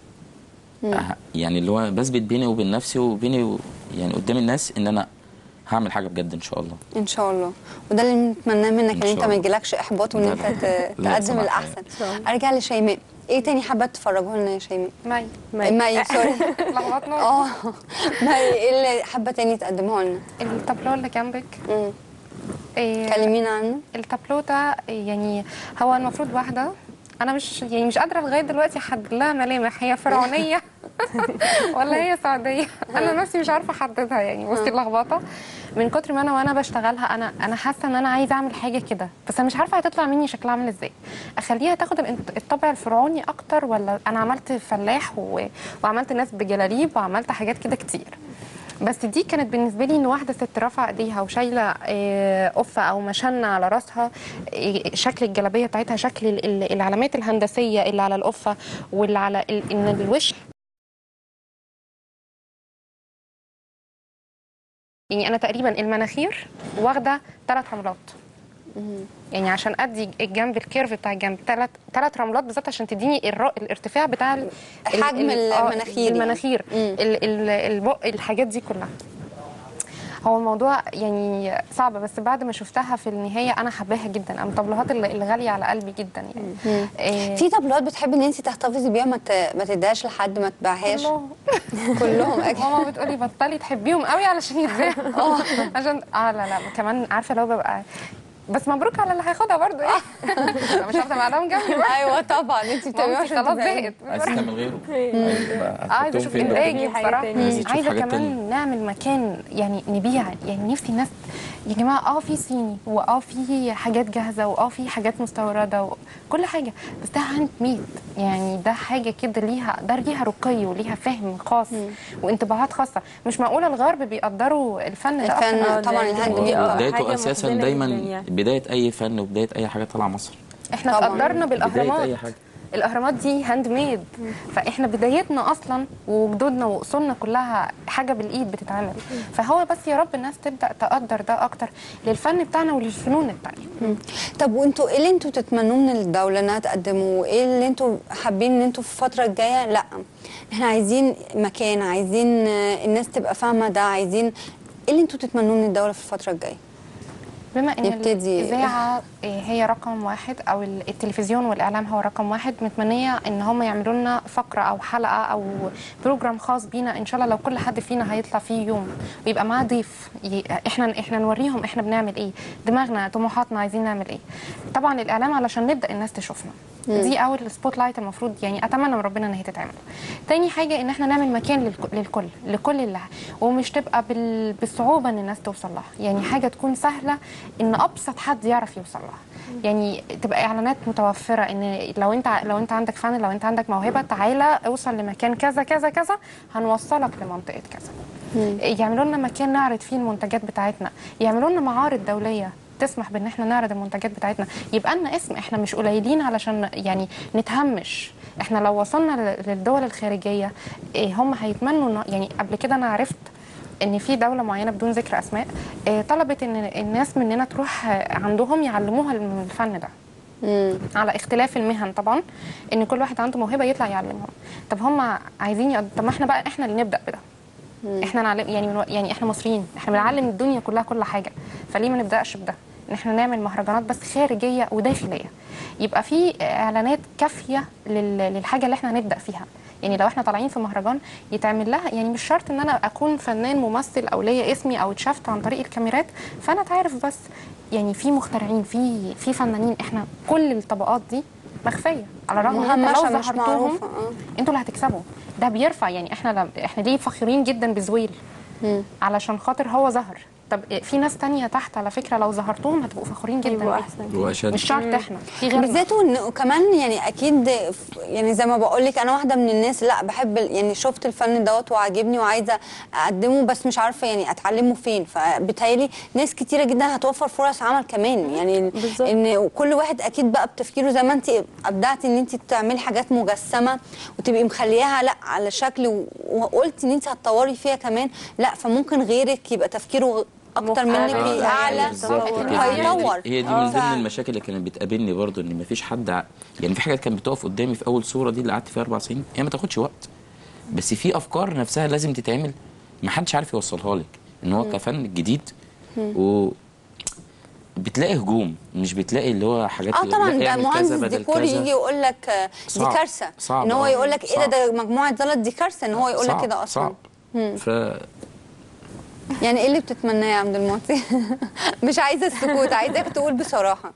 Speaker 4: أه، يعني اللي هو بثبت بيني وبين نفسي وبيني و... يعني قدام الناس ان انا هعمل حاجه بجد ان شاء الله.
Speaker 1: ان شاء الله. وده اللي بنتمناه منك،
Speaker 4: إن
Speaker 1: ان
Speaker 4: شاء
Speaker 1: انت ما
Speaker 4: الله.
Speaker 1: يجيلكش احباط وان
Speaker 4: لا،
Speaker 1: انت
Speaker 4: لا.
Speaker 1: ت-
Speaker 4: لا،
Speaker 1: تقدم
Speaker 4: سماح
Speaker 1: الاحسن.
Speaker 3: الله.
Speaker 1: ارجع لشيماء، ايه تاني حابه تفرجوه لنا يا شيماء؟
Speaker 2: مي
Speaker 3: مي.
Speaker 1: مي سوري.
Speaker 2: لخبطنا.
Speaker 1: اه مي، ايه اللي حابه تاني تقدمه لنا؟
Speaker 2: التابلو اللي جنبك
Speaker 1: مم.
Speaker 2: إيه،
Speaker 1: كلمينا عنه.
Speaker 2: التابلو ده يعني هو المفروض واحده، انا مش يعني مش قادره لغايه دلوقتي احدد لها ملامح، هي فرعونيه ولا هي سعوديه، انا نفسي مش عارفه احددها يعني. بصي اللخبطه من كتر ما انا وانا بشتغلها، انا انا حاسه ان انا عايزه اعمل حاجه كده، بس انا مش عارفه هتطلع مني شكلها عامل ازاي. اخليها تاخد الانت- الطابع الفرعوني اكتر، ولا انا عملت فلاح و... وعملت ناس بجلاليب وعملت حاجات كده كتير. بس دي كانت بالنسبه لي ان واحده ست رافعه ايديها وشايله آه، قفه او مشنه على راسها، آه، شكل الجلابيه بتاعتها، شكل ال- ال- العلامات الهندسيه اللي على القفه واللي على ال- ان الوش. يعني انا تقريبا المناخير واخده ثلاث رملات، يعني عشان ادي الجنب الكيرف بتاع الجنب ثلاث ثلاث رملات بالظبط، عشان تديني الر- الارتفاع بتاع ال- ال-
Speaker 1: حجم
Speaker 2: ال- آه،
Speaker 1: المناخير يعني.
Speaker 2: المناخير
Speaker 1: مم.
Speaker 2: ال- ال- البق، الحاجات دي كلها. هو الموضوع يعني صعب، بس بعد ما شفتها في النهايه انا حباها جدا. انا من الطابلوهات اللي اللي غاليه على قلبي جدا يعني. إيه،
Speaker 1: في طابلوهات بتحبي ان انت تحتفظي بيها، ما ت- ما تديهاش لحد، ما تبيعهاش؟
Speaker 2: كلهم
Speaker 1: كلهم اكيد.
Speaker 2: ماما بتقولي بطلي تحبيهم قوي علشان يتباعوا. اه عشان اه لا لا كمان عارفه لو ببقى بس مبروك على اللي هياخدها برضه ايه. أنا مش عارفه معاهم جنبي بقى.
Speaker 1: ايوه طبعا انت بتبيعي
Speaker 2: مامتي
Speaker 1: عشان
Speaker 2: خلاص
Speaker 1: تبيعي.
Speaker 2: زهقت.
Speaker 4: عايز تعمل غيره؟ عايز بقى
Speaker 2: عايزه
Speaker 4: هتحطهم
Speaker 2: اشوف
Speaker 4: فين بقى؟
Speaker 2: انتاجي
Speaker 3: حاجات
Speaker 2: بصراحه.
Speaker 3: تانية.
Speaker 4: عايزة تشوف
Speaker 2: عايزه
Speaker 4: حاجات
Speaker 2: كمان
Speaker 4: تانية.
Speaker 2: نعمل مكان يعني نبيع، يعني نفسي ناس يا جماعه اه في صيني واه في حاجات جاهزه واه في حاجات مستورده وكل حاجه، بس ده هاند ميد، يعني ده حاجه كده ليها، ده ليها رقي وليها فهم خاص وانطباعات خاصه. مش معقوله الغرب بيقدروا الفن ده
Speaker 1: الفن
Speaker 2: أكتر.
Speaker 3: آه،
Speaker 1: طبعا
Speaker 3: ده-
Speaker 1: الهاند
Speaker 3: دي
Speaker 1: ميد
Speaker 3: آه،
Speaker 1: طبعاً.
Speaker 3: حاجة
Speaker 4: بدايته اساسا
Speaker 3: محزنة
Speaker 4: دايما
Speaker 3: جداً يعني.
Speaker 4: بدايه اي فن وبدايه اي حاجه طالعه مصر.
Speaker 2: احنا
Speaker 1: طبعاً.
Speaker 2: اتقدرنا
Speaker 4: بدايه
Speaker 2: بالاهرامات،
Speaker 4: اي حاجه
Speaker 2: الاهرامات دي هاند ميد، فاحنا بدايتنا اصلا وجدودنا واصولنا كلها حاجه بالايد بتتعمل. فهو بس يا رب الناس تبدا تقدر ده اكتر للفن بتاعنا وللفنون التانيه.
Speaker 1: طب وانتوا ايه اللي انتوا تتمنوه من الدوله انها تقدمه؟ ايه اللي انتوا حابين ان انتوا في الفتره الجايه لا احنا عايزين مكان، عايزين الناس تبقى فاهمه ده، عايزين ايه اللي انتوا تتمنوه من الدوله في الفتره الجايه؟
Speaker 2: بما ان
Speaker 1: يبتدي.
Speaker 2: الاذاعه هي رقم واحد او التلفزيون والاعلام هو رقم واحد، متمنيه ان هم يعملوا لنا فقره او حلقه او بروجرام خاص بينا ان شاء الله. لو كل حد فينا هيطلع فيه يوم ويبقى معاه ضيف، احنا احنا نوريهم احنا بنعمل ايه، دماغنا طموحاتنا عايزين نعمل ايه. طبعا الاعلام علشان نبدا الناس تشوفنا، دي اول سبوت لايت المفروض يعني اتمنى من ربنا ان هي تتعمل. تاني حاجه ان احنا نعمل مكان للكل لكل اللي ومش تبقى بالصعوبه ان الناس توصل لها، يعني حاجه تكون سهله ان ابسط حد يعرف يوصل لها. يعني تبقى اعلانات متوفره ان لو انت لو انت عندك فن، لو انت عندك موهبه، تعالى اوصل لمكان كذا كذا كذا هنوصلك لمنطقه كذا. يعملوا لنا مكان نعرض فيه المنتجات بتاعتنا، يعملوا لنا معارض دوليه تسمح بان احنا نعرض المنتجات بتاعتنا، يبقى لنا اسم، احنا مش قليلين علشان يعني نتهمش. احنا لو وصلنا للدول الخارجيه هم هيتمنوا. يعني قبل كده انا عرفت ان في دوله معينه بدون ذكر اسماء طلبت ان الناس مننا تروح عندهم يعلموها الفن ده. مم. على اختلاف المهن طبعا، ان كل واحد عنده موهبه يطلع يعلمهم. طب هم عايزين يقد... طب ما احنا بقى احنا اللي نبدا بده. مم. احنا نعلم يعني من... يعني احنا مصريين، احنا بنعلم الدنيا كلها كل حاجه، فليه ما نبداش بده؟ ان احنا نعمل مهرجانات بس خارجيه وداخليه، يبقى في اعلانات كافيه لل... للحاجه اللي احنا هنبدا فيها. يعني لو احنا طالعين في مهرجان يتعمل لها، يعني مش شرط ان انا اكون فنان ممثل او ليا اسمي او اتشافت عن طريق الكاميرات فانا اتعرف بس. يعني في مخترعين، في في فنانين، احنا كل الطبقات دي مخفيه، على الرغم ان انتوا لو ظهرتوهم انتوا اللي هتكسبوا. ده بيرفع. يعني احنا احنا ليه فخورين جدا بزويل؟ علشان خاطر هو ظهر. طب في ناس تانية تحت على فكره لو ظهرتوهم هتبقوا فخورين جدا
Speaker 4: واشد.
Speaker 2: مش شرط احنا، في غيرنا
Speaker 1: بالذات. وكمان يعني اكيد يعني زي ما بقول لك انا واحده من الناس لا بحب يعني شفت الفن دوت وعاجبني وعايزه اقدمه بس مش عارفه يعني اتعلمه فين. فبالتالي ناس كتيره جدا هتوفر فرص عمل كمان. يعني بالزبط. ان كل واحد اكيد بقى بتفكيره زي ما انت ابدعتي ان انت تعملي حاجات مجسمه وتبقي مخليها لا على شكل، وقلتي ان انت هتطوري فيها كمان لا، فممكن غيرك يبقى تفكيره اكتر منك
Speaker 4: آه
Speaker 1: اعلى
Speaker 4: وهيطور. هي دي من ضمن المشاكل اللي كانت بتقابلني برضو، ان مفيش حد ع... يعني في حاجات كانت بتقف قدامي في اول صوره دي اللي قعدت فيها اربع سنين، هي ما تاخدش وقت، بس في افكار نفسها لازم تتعمل ما حدش عارف يوصلها لك، ان هو كفن جديد و بتلاقي هجوم، مش بتلاقي اللي هو حاجات.
Speaker 1: اه طبعا ده مهندس ديكور يجي يقول لك دي كارثه، ان هو يقول لك ايه ده ده مجموعه زلط دي كارثه، ان هو يقول لك كده اصلا.
Speaker 4: صعب. ف
Speaker 1: يعني ايه اللي بتتمناه يا عبد المعطي؟ مش عايزه السكوت، عايزاك تقول بصراحه.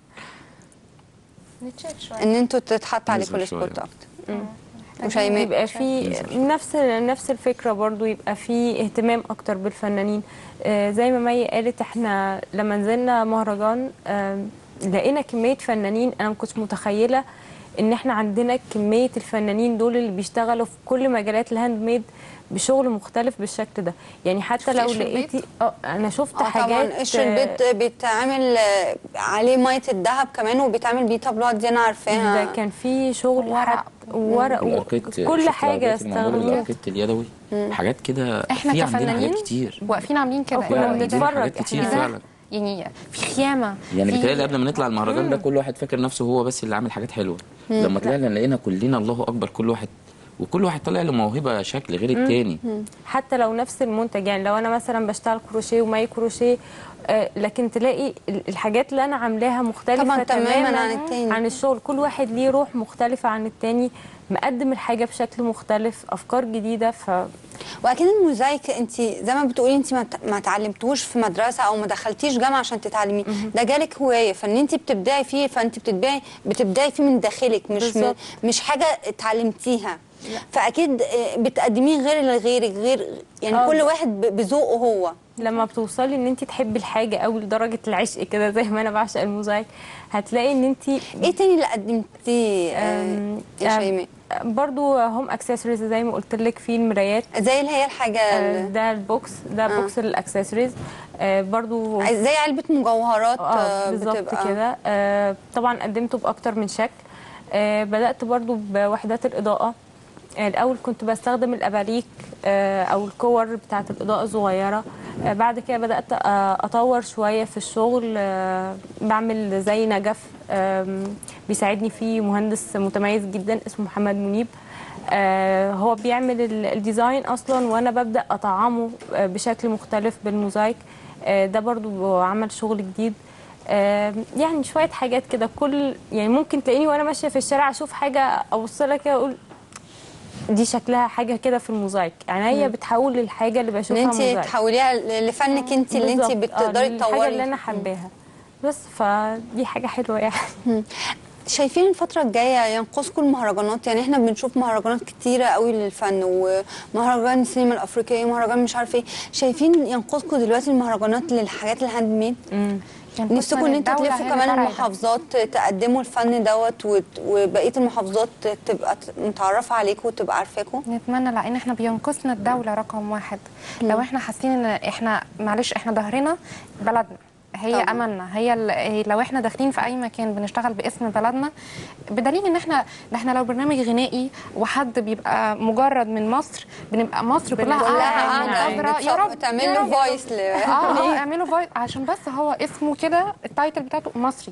Speaker 2: نتشات شويه
Speaker 1: ان انتوا تتحط عليكم السبوت اكتر.
Speaker 3: مش يبقى في نفس نفس الفكره برضو، يبقى في اهتمام اكتر بالفنانين. آه زي ما مي قالت، احنا لما نزلنا مهرجان آه لقينا كميه فنانين انا ما كنتش متخيله ان احنا عندنا كميه الفنانين دول اللي بيشتغلوا في كل مجالات الهاند ميد بشغل مختلف بالشكل ده. يعني حتى لو لقيتي اه انا شفت
Speaker 1: آه
Speaker 3: حاجات.
Speaker 1: طبعا قشر البيت بيتعمل عليه ميه الذهب كمان وبيتعمل بيه طابلوهات دي انا عارفاها.
Speaker 3: ده كان في شغل ورق ورق كل حاجه استخدموها،
Speaker 4: الاركيت اليدوي حاجات كده.
Speaker 2: احنا
Speaker 4: في
Speaker 2: كفنانين
Speaker 4: كتير
Speaker 2: واقفين عاملين كده،
Speaker 3: كنا بنتفرج
Speaker 4: كتير فعلا.
Speaker 2: يعني في خيامه.
Speaker 4: يعني بيتهيألي قبل ما نطلع المهرجان ده كل واحد فاكر نفسه هو بس اللي عامل حاجات حلوه. مم. لما طلعنا لقينا كلنا الله اكبر، كل واحد وكل واحد طالع له موهبه شكل غير التاني.
Speaker 3: مم. حتى لو نفس المنتج، يعني لو انا مثلا بشتغل كروشيه وماي كروشيه آه لكن تلاقي الحاجات اللي انا عاملاها مختلفه
Speaker 1: طبعا
Speaker 3: تماما
Speaker 1: عن التاني،
Speaker 3: عن الشغل. كل واحد ليه روح مختلفه عن التاني، مقدم الحاجه بشكل مختلف، افكار جديده. ف
Speaker 1: واكيد الموزايك انت زي ما بتقولي انت ما اتعلمتوش في مدرسه او ما دخلتيش جامعه عشان تتعلميه، ده جالك هوايه، فان انت بتبدعي فيه، فانت بتبدعي بتبدعي فيه من داخلك، مش م... مش حاجه اتعلمتيها. لا. فاكيد بتقدميه غير لغيرك، غير يعني أوه. كل واحد بذوقه هو.
Speaker 3: لما بتوصلي ان انت تحبي الحاجه قوي لدرجه العشق كده زي ما انا بعشق الموزايك، هتلاقي ان انت
Speaker 1: ايه تاني اللي قدمتيه يا شيماء؟
Speaker 3: برضو هوم اكسسوارز زي ما قلت لك، في المرايات
Speaker 1: زي اللي هي الحاجه
Speaker 3: آه ده البوكس ده آه. بوكس الاكسسوارز آه برضو
Speaker 1: زي علبه مجوهرات
Speaker 3: آه بتبقى كده. آه طبعا قدمته باكتر من شكل. آه، بدات برضو بوحدات الاضاءه. آه، الاول كنت بستخدم الاباليك آه، او الكور بتاعه الاضاءه الصغيره. آه، بعد كده بدات آه، اطور شويه في الشغل. آه، بعمل زي نجف آم، بيساعدني فيه مهندس متميز جدا اسمه محمد منيب. آه، هو بيعمل ال- الديزاين اصلا، وانا ببدا اطعمه آه، بشكل مختلف بالموزايك. آه، ده برضو عمل شغل جديد. آه، يعني شويه حاجات كده. كل يعني ممكن تلاقيني وانا ماشيه في الشارع اشوف حاجه ابص لها كده اقول دي شكلها حاجه كده في الموزايك. يعني هي بتحول الحاجه اللي
Speaker 1: ان
Speaker 3: بشوفها
Speaker 1: انت
Speaker 3: موزايك
Speaker 1: تحوليها لفنك انت اللي انت
Speaker 3: بالظبط. آه،
Speaker 1: بتقدري
Speaker 3: الحاجه
Speaker 1: تطوري.
Speaker 3: اللي انا حباها بس. فدي حاجه حلوه يعني.
Speaker 1: شايفين الفترة الجاية ينقصكم المهرجانات؟ يعني احنا بنشوف مهرجانات كتيرة قوي للفن، ومهرجان السينما الأفريقية، مهرجان مش عارفه ايه. شايفين ينقصكم دلوقتي المهرجانات للحاجات الهاند ميد؟ نفسكم ان انتوا تلفوا كمان المحافظات تقدموا الفن دوت، وت- وبقية المحافظات تبقى متعرفة عليكم وتبقى عارفاكم؟
Speaker 2: نتمنى، لان احنا بينقصنا الدوله رقم واحد. لو احنا حاسين ان احنا معلش احنا ظهرنا بلدنا، هي
Speaker 1: طبعا.
Speaker 2: املنا، هي ال- هي لو احنا داخلين في اي مكان بنشتغل باسم بلدنا، بدليل ان احنا احنا لو برنامج غنائي وحد بيبقى مجرد من مصر، بنبقى مصر كلها
Speaker 1: كلها
Speaker 2: قاعده
Speaker 1: قاعدة
Speaker 2: منتظره يا رب
Speaker 1: تعمل
Speaker 2: يا
Speaker 1: له
Speaker 2: رب.
Speaker 1: فويس
Speaker 2: اه اه اعملوا فويس عشان بس هو اسمه كده، التايتل بتاعته مصري.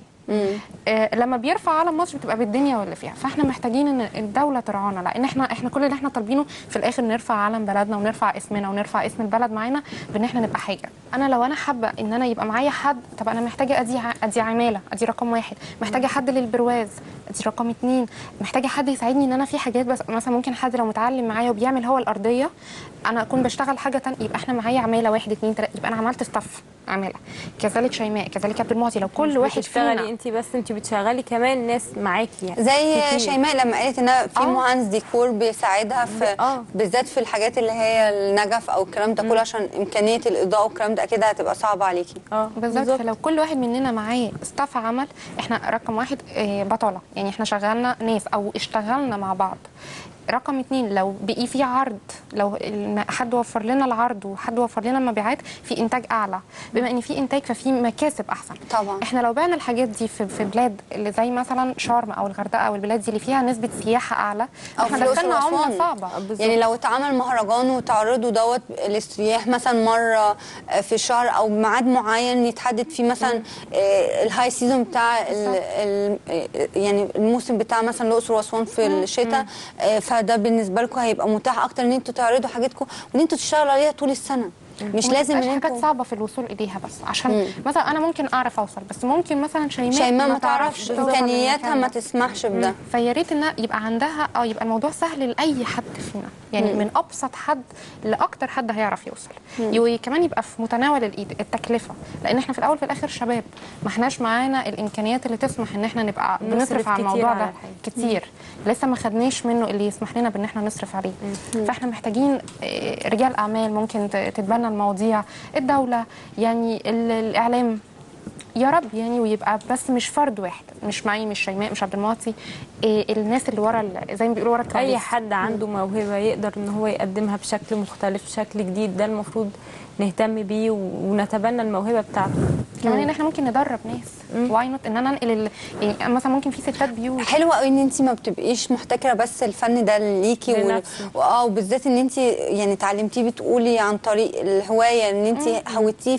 Speaker 2: آه لما بيرفع علم مصر بتبقى بالدنيا واللي فيها. فاحنا محتاجين ان الدوله ترعانا، لان احنا احنا كل اللي احنا طالبينه في الاخر نرفع علم بلدنا ونرفع اسمنا ونرفع اسم البلد معانا، بان احنا نبقى حاجه. انا لو انا حابه ان انا يبقى معايا حد، طب انا محتاجه ادي ع- ادي عماله، ادي رقم واحد. محتاجه حد للبرواز، ادي رقم اتنين. محتاجه حد يساعدني ان انا في حاجات، بس مثلا ممكن حد لو متعلم معايا وبيعمل هو الارضيه، انا اكون بشتغل حاجه تانية، يبقى احنا معايا عماله واحد اتنين تلاته، يبقى انا عملت ستاف عامله. كذلك شيماء، كذلك عبد المعطي. لو كل واحد
Speaker 3: بتشتغلي
Speaker 2: فينا
Speaker 3: انت بس، انت بتشغلي كمان ناس معاكي يعني
Speaker 1: زي
Speaker 3: كتير.
Speaker 1: شيماء لما قالت انها في
Speaker 2: آه.
Speaker 1: مهندس ديكور بيساعدها في
Speaker 3: آه.
Speaker 1: بالذات في الحاجات اللي هي النجف او الكلام ده كله، عشان امكانيه الاضاءه والكلام ده اكيد هتبقى صعبه عليكي.
Speaker 3: اه
Speaker 2: بالظبط. فلو كل واحد مننا معاه ستاف عمل، احنا رقم واحد آه، بطاله، يعني احنا شغلنا ناس او اشتغلنا مع بعض. رقم اتنين، لو بقي في عرض، لو الم- حد وفر لنا العرض وحد وفر لنا المبيعات، في انتاج اعلى. بما ان في انتاج ففي مكاسب احسن.
Speaker 1: طبعا.
Speaker 2: احنا لو بعنا الحاجات دي في في بلاد اللي زي مثلا شرم او الغردقه او البلاد دي اللي فيها نسبه سياحه اعلى،
Speaker 1: او
Speaker 2: احنا
Speaker 1: في الأقصر
Speaker 2: دخلنا عمله
Speaker 1: وأسوان.
Speaker 2: صعبه.
Speaker 1: يعني لو اتعمل مهرجان وتعرضوا دوت للسياح مثلا مره في الشهر او ميعاد معين يتحدد فيه مثلا آه، الهاي سيزون بتاع ال ال يعني الموسم بتاع مثلا الاقصر واسوان في الشتاء، آه، فده بالنسبه لكم هيبقى متاح اكتر ان انتوا تعرضوا حاجتكم وان انتوا تشتغلوا عليها طول السنه. مش لازم ان
Speaker 2: ان حاجات
Speaker 1: انتوا
Speaker 2: صعبه في الوصول اليها، بس عشان مثلا انا ممكن اعرف اوصل، بس ممكن مثلا شيماء
Speaker 1: شيماء ما تعرفش
Speaker 2: توصل
Speaker 1: امكانياتها
Speaker 2: للمكان
Speaker 1: ما
Speaker 2: ده.
Speaker 1: تسمحش بده.
Speaker 2: فيا ريت ان يبقى عندها، او يبقى الموضوع سهل لاي حد فينا، يعني
Speaker 1: مم.
Speaker 2: من ابسط حد لاكتر حد هيعرف يوصل. وكمان يبقى في متناول الايد التكلفه، لان احنا في الاول في الاخر شباب، ما احناش معانا الامكانيات اللي تسمح ان احنا نبقى
Speaker 3: نصرف
Speaker 2: بنصرف على
Speaker 3: كتير
Speaker 2: الموضوع
Speaker 3: على
Speaker 2: ده
Speaker 3: الحاجة.
Speaker 2: كتير. لسه ما خدناش منه اللي يسمح لنا بان احنا نصرف عليه. فاحنا محتاجين آه، رجال اعمال ممكن ت- تتبنى المواضيع، الدوله، يعني ال- الاعلام، يا رب يعني. ويبقى بس مش فرد واحد، مش معي، مش شيماء، مش عبد المعطي، إيه الناس اللي ورا ال- زي ما بيقولوا ورا الكواليس.
Speaker 3: اي حد عنده موهبه يقدر ان هو يقدمها بشكل مختلف، بشكل جديد، ده المفروض نهتم بيه ونتبنى الموهبه بتاعته.
Speaker 2: كمان ان احنا ممكن ندرب ناس. واي نوت ان انا انقل ال... يعني مثلا ممكن في ستات بيوت.
Speaker 1: حلوه قوي ان انت ما بتبقيش محتكره بس الفن ده ليكي و...
Speaker 3: لنفسك.
Speaker 1: واه وبالذات ان انت يعني اتعلمتيه، بتقولي عن طريق الهوايه ان انت حاولتيه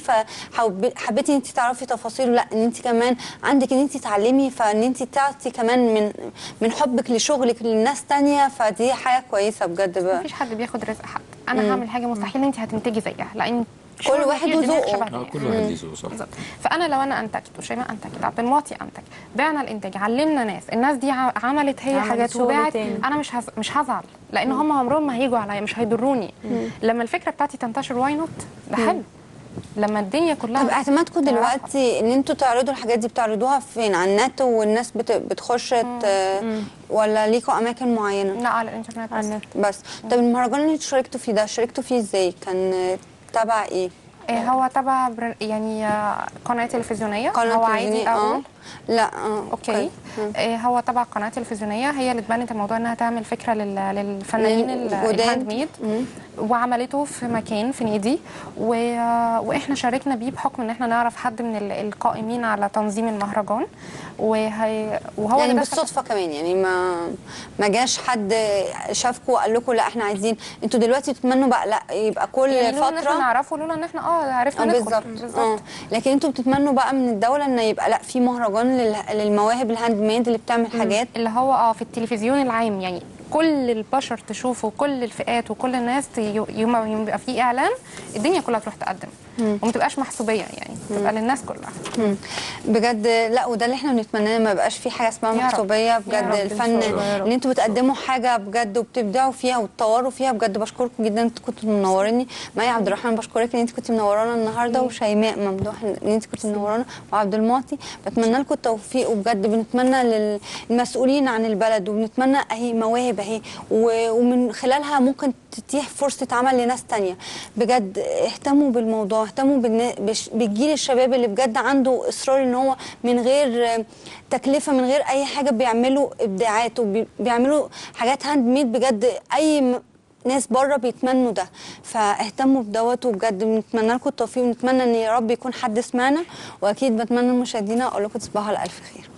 Speaker 1: فحبيتي ان انت تعرفي تفاصيله، لا ان انت كمان عندك ان انت تعلمي، فان انت تعطي كمان من من حبك لشغلك للناس تانية، فدي حاجه كويسه بجد بقى.
Speaker 2: مفيش حد بياخد رزق حد. انا هعمل حاجه مستحيل انت هتنتجي زيها، لان
Speaker 1: كل واحد وذوقه.
Speaker 4: اه كل واحد ليه ذوقه، صح.
Speaker 2: بالظبط. فانا لو انا انتجت وشيماء انتجت، عبد المعطي انتج، بعنا الانتاج، علمنا ناس، الناس دي ع- عملت هي
Speaker 3: عملت
Speaker 2: حاجات
Speaker 3: شغل
Speaker 2: وباعت،
Speaker 3: تاني.
Speaker 2: انا مش هز... مش هزعل، لان هم عمرهم ما هيجوا عليا، مش هيضروني. لما الفكره بتاعتي تنتشر، واي نوت، ده حلو. لما الدنيا كلها.
Speaker 1: طب اعتمادكم دلوقتي ان انتوا تعرضوا الحاجات دي، بتعرضوها فين؟ على النت والناس بت... بتخش ت... ولا ليكوا اماكن معينه؟
Speaker 2: لا، على الانترنت
Speaker 3: على
Speaker 2: بس.
Speaker 3: النت.
Speaker 1: بس طب المهرجان اللي انتوا شاركتوا فيه ده، شاركتوا فيه ازاي؟ كان تبع ايه؟
Speaker 2: إيه هو تبع بر... يعني آه، قناه تلفزيونيه.
Speaker 1: قناه
Speaker 2: هو
Speaker 1: تلفزيونية؟
Speaker 2: عادي
Speaker 1: اه
Speaker 2: اقول
Speaker 1: لا اه
Speaker 2: اوكي. إيه هو تبع قناه تلفزيونيه، هي اللي اتبنت الموضوع انها تعمل فكره لل... للفنانين ال-
Speaker 1: للجداد.
Speaker 2: الهاند ميد، وعملته في مكان في نادي و... واحنا شاركنا بيه بحكم ان احنا نعرف حد من ال- القائمين على تنظيم المهرجان، وهي وهو
Speaker 1: يعني
Speaker 2: ده
Speaker 1: بالصدفه كمان، يعني ما ما جاش حد شافكم وقال لكم لا احنا عايزين، انتوا دلوقتي بتتمنوا بقى لا يبقى كل
Speaker 2: يعني لولا ان
Speaker 1: فتره
Speaker 2: احنا نعرفه، لولا ان احنا اه عرفنا
Speaker 1: اه
Speaker 2: ندخل
Speaker 1: بالظبط اه. لكن انتوا بتتمنوا بقى من الدوله ان يبقى لا في مهرجان لل- للمواهب الهاند ميد اللي بتعمل حاجات.
Speaker 2: اللي هو اه في التلفزيون العام، يعني كل البشر تشوفه، كل الفئات وكل الناس ت- يوم يوم يبقى فيه اعلان الدنيا كلها تروح تقدم، وما تبقاش محسوبيه، يعني تبقى للناس كلها.
Speaker 1: مم. بجد لا، وده اللي احنا بنتمناه، ما بقاش في حاجه اسمها
Speaker 2: يا رب.
Speaker 1: محسوبيه
Speaker 2: يا
Speaker 1: بجد.
Speaker 2: رب إن
Speaker 1: الفن
Speaker 3: شاء الله، يا رب.
Speaker 1: ان انتوا بتقدموا حاجه بجد وبتبدعوا فيها وتطوروا فيها بجد. بشكركم جدا، انتوا كنتوا منوريني. مي عبد الرحمن بشكرك ان انت كنتي منورانا النهارده، وشيماء ممدوح ان انت كنتي منورانا، وعبد المعطي. بتمنى لكم التوفيق، وبجد بنتمنى للمسؤولين عن البلد، وبنتمنى اهي مواهب اهي و- ومن خلالها ممكن تتيح فرصه عمل لناس تانية. بجد اهتموا بالموضوع، اهتموا بالنا- بش- بالجيل الشباب اللي بجد عنده اصرار ان هو من غير تكلفه، من غير اي حاجه بيعملوا ابداعات وبيعملوا حاجات هاند ميد بجد. اي م- ناس بره بيتمنوا ده، فاهتموا بدوت. وبجد بنتمنى لكم التوفيق، ونتمنى ان يا رب يكون حد سمعنا. واكيد بتمنى لمشاهدينا اقول لكم تصبحوا على الف خير.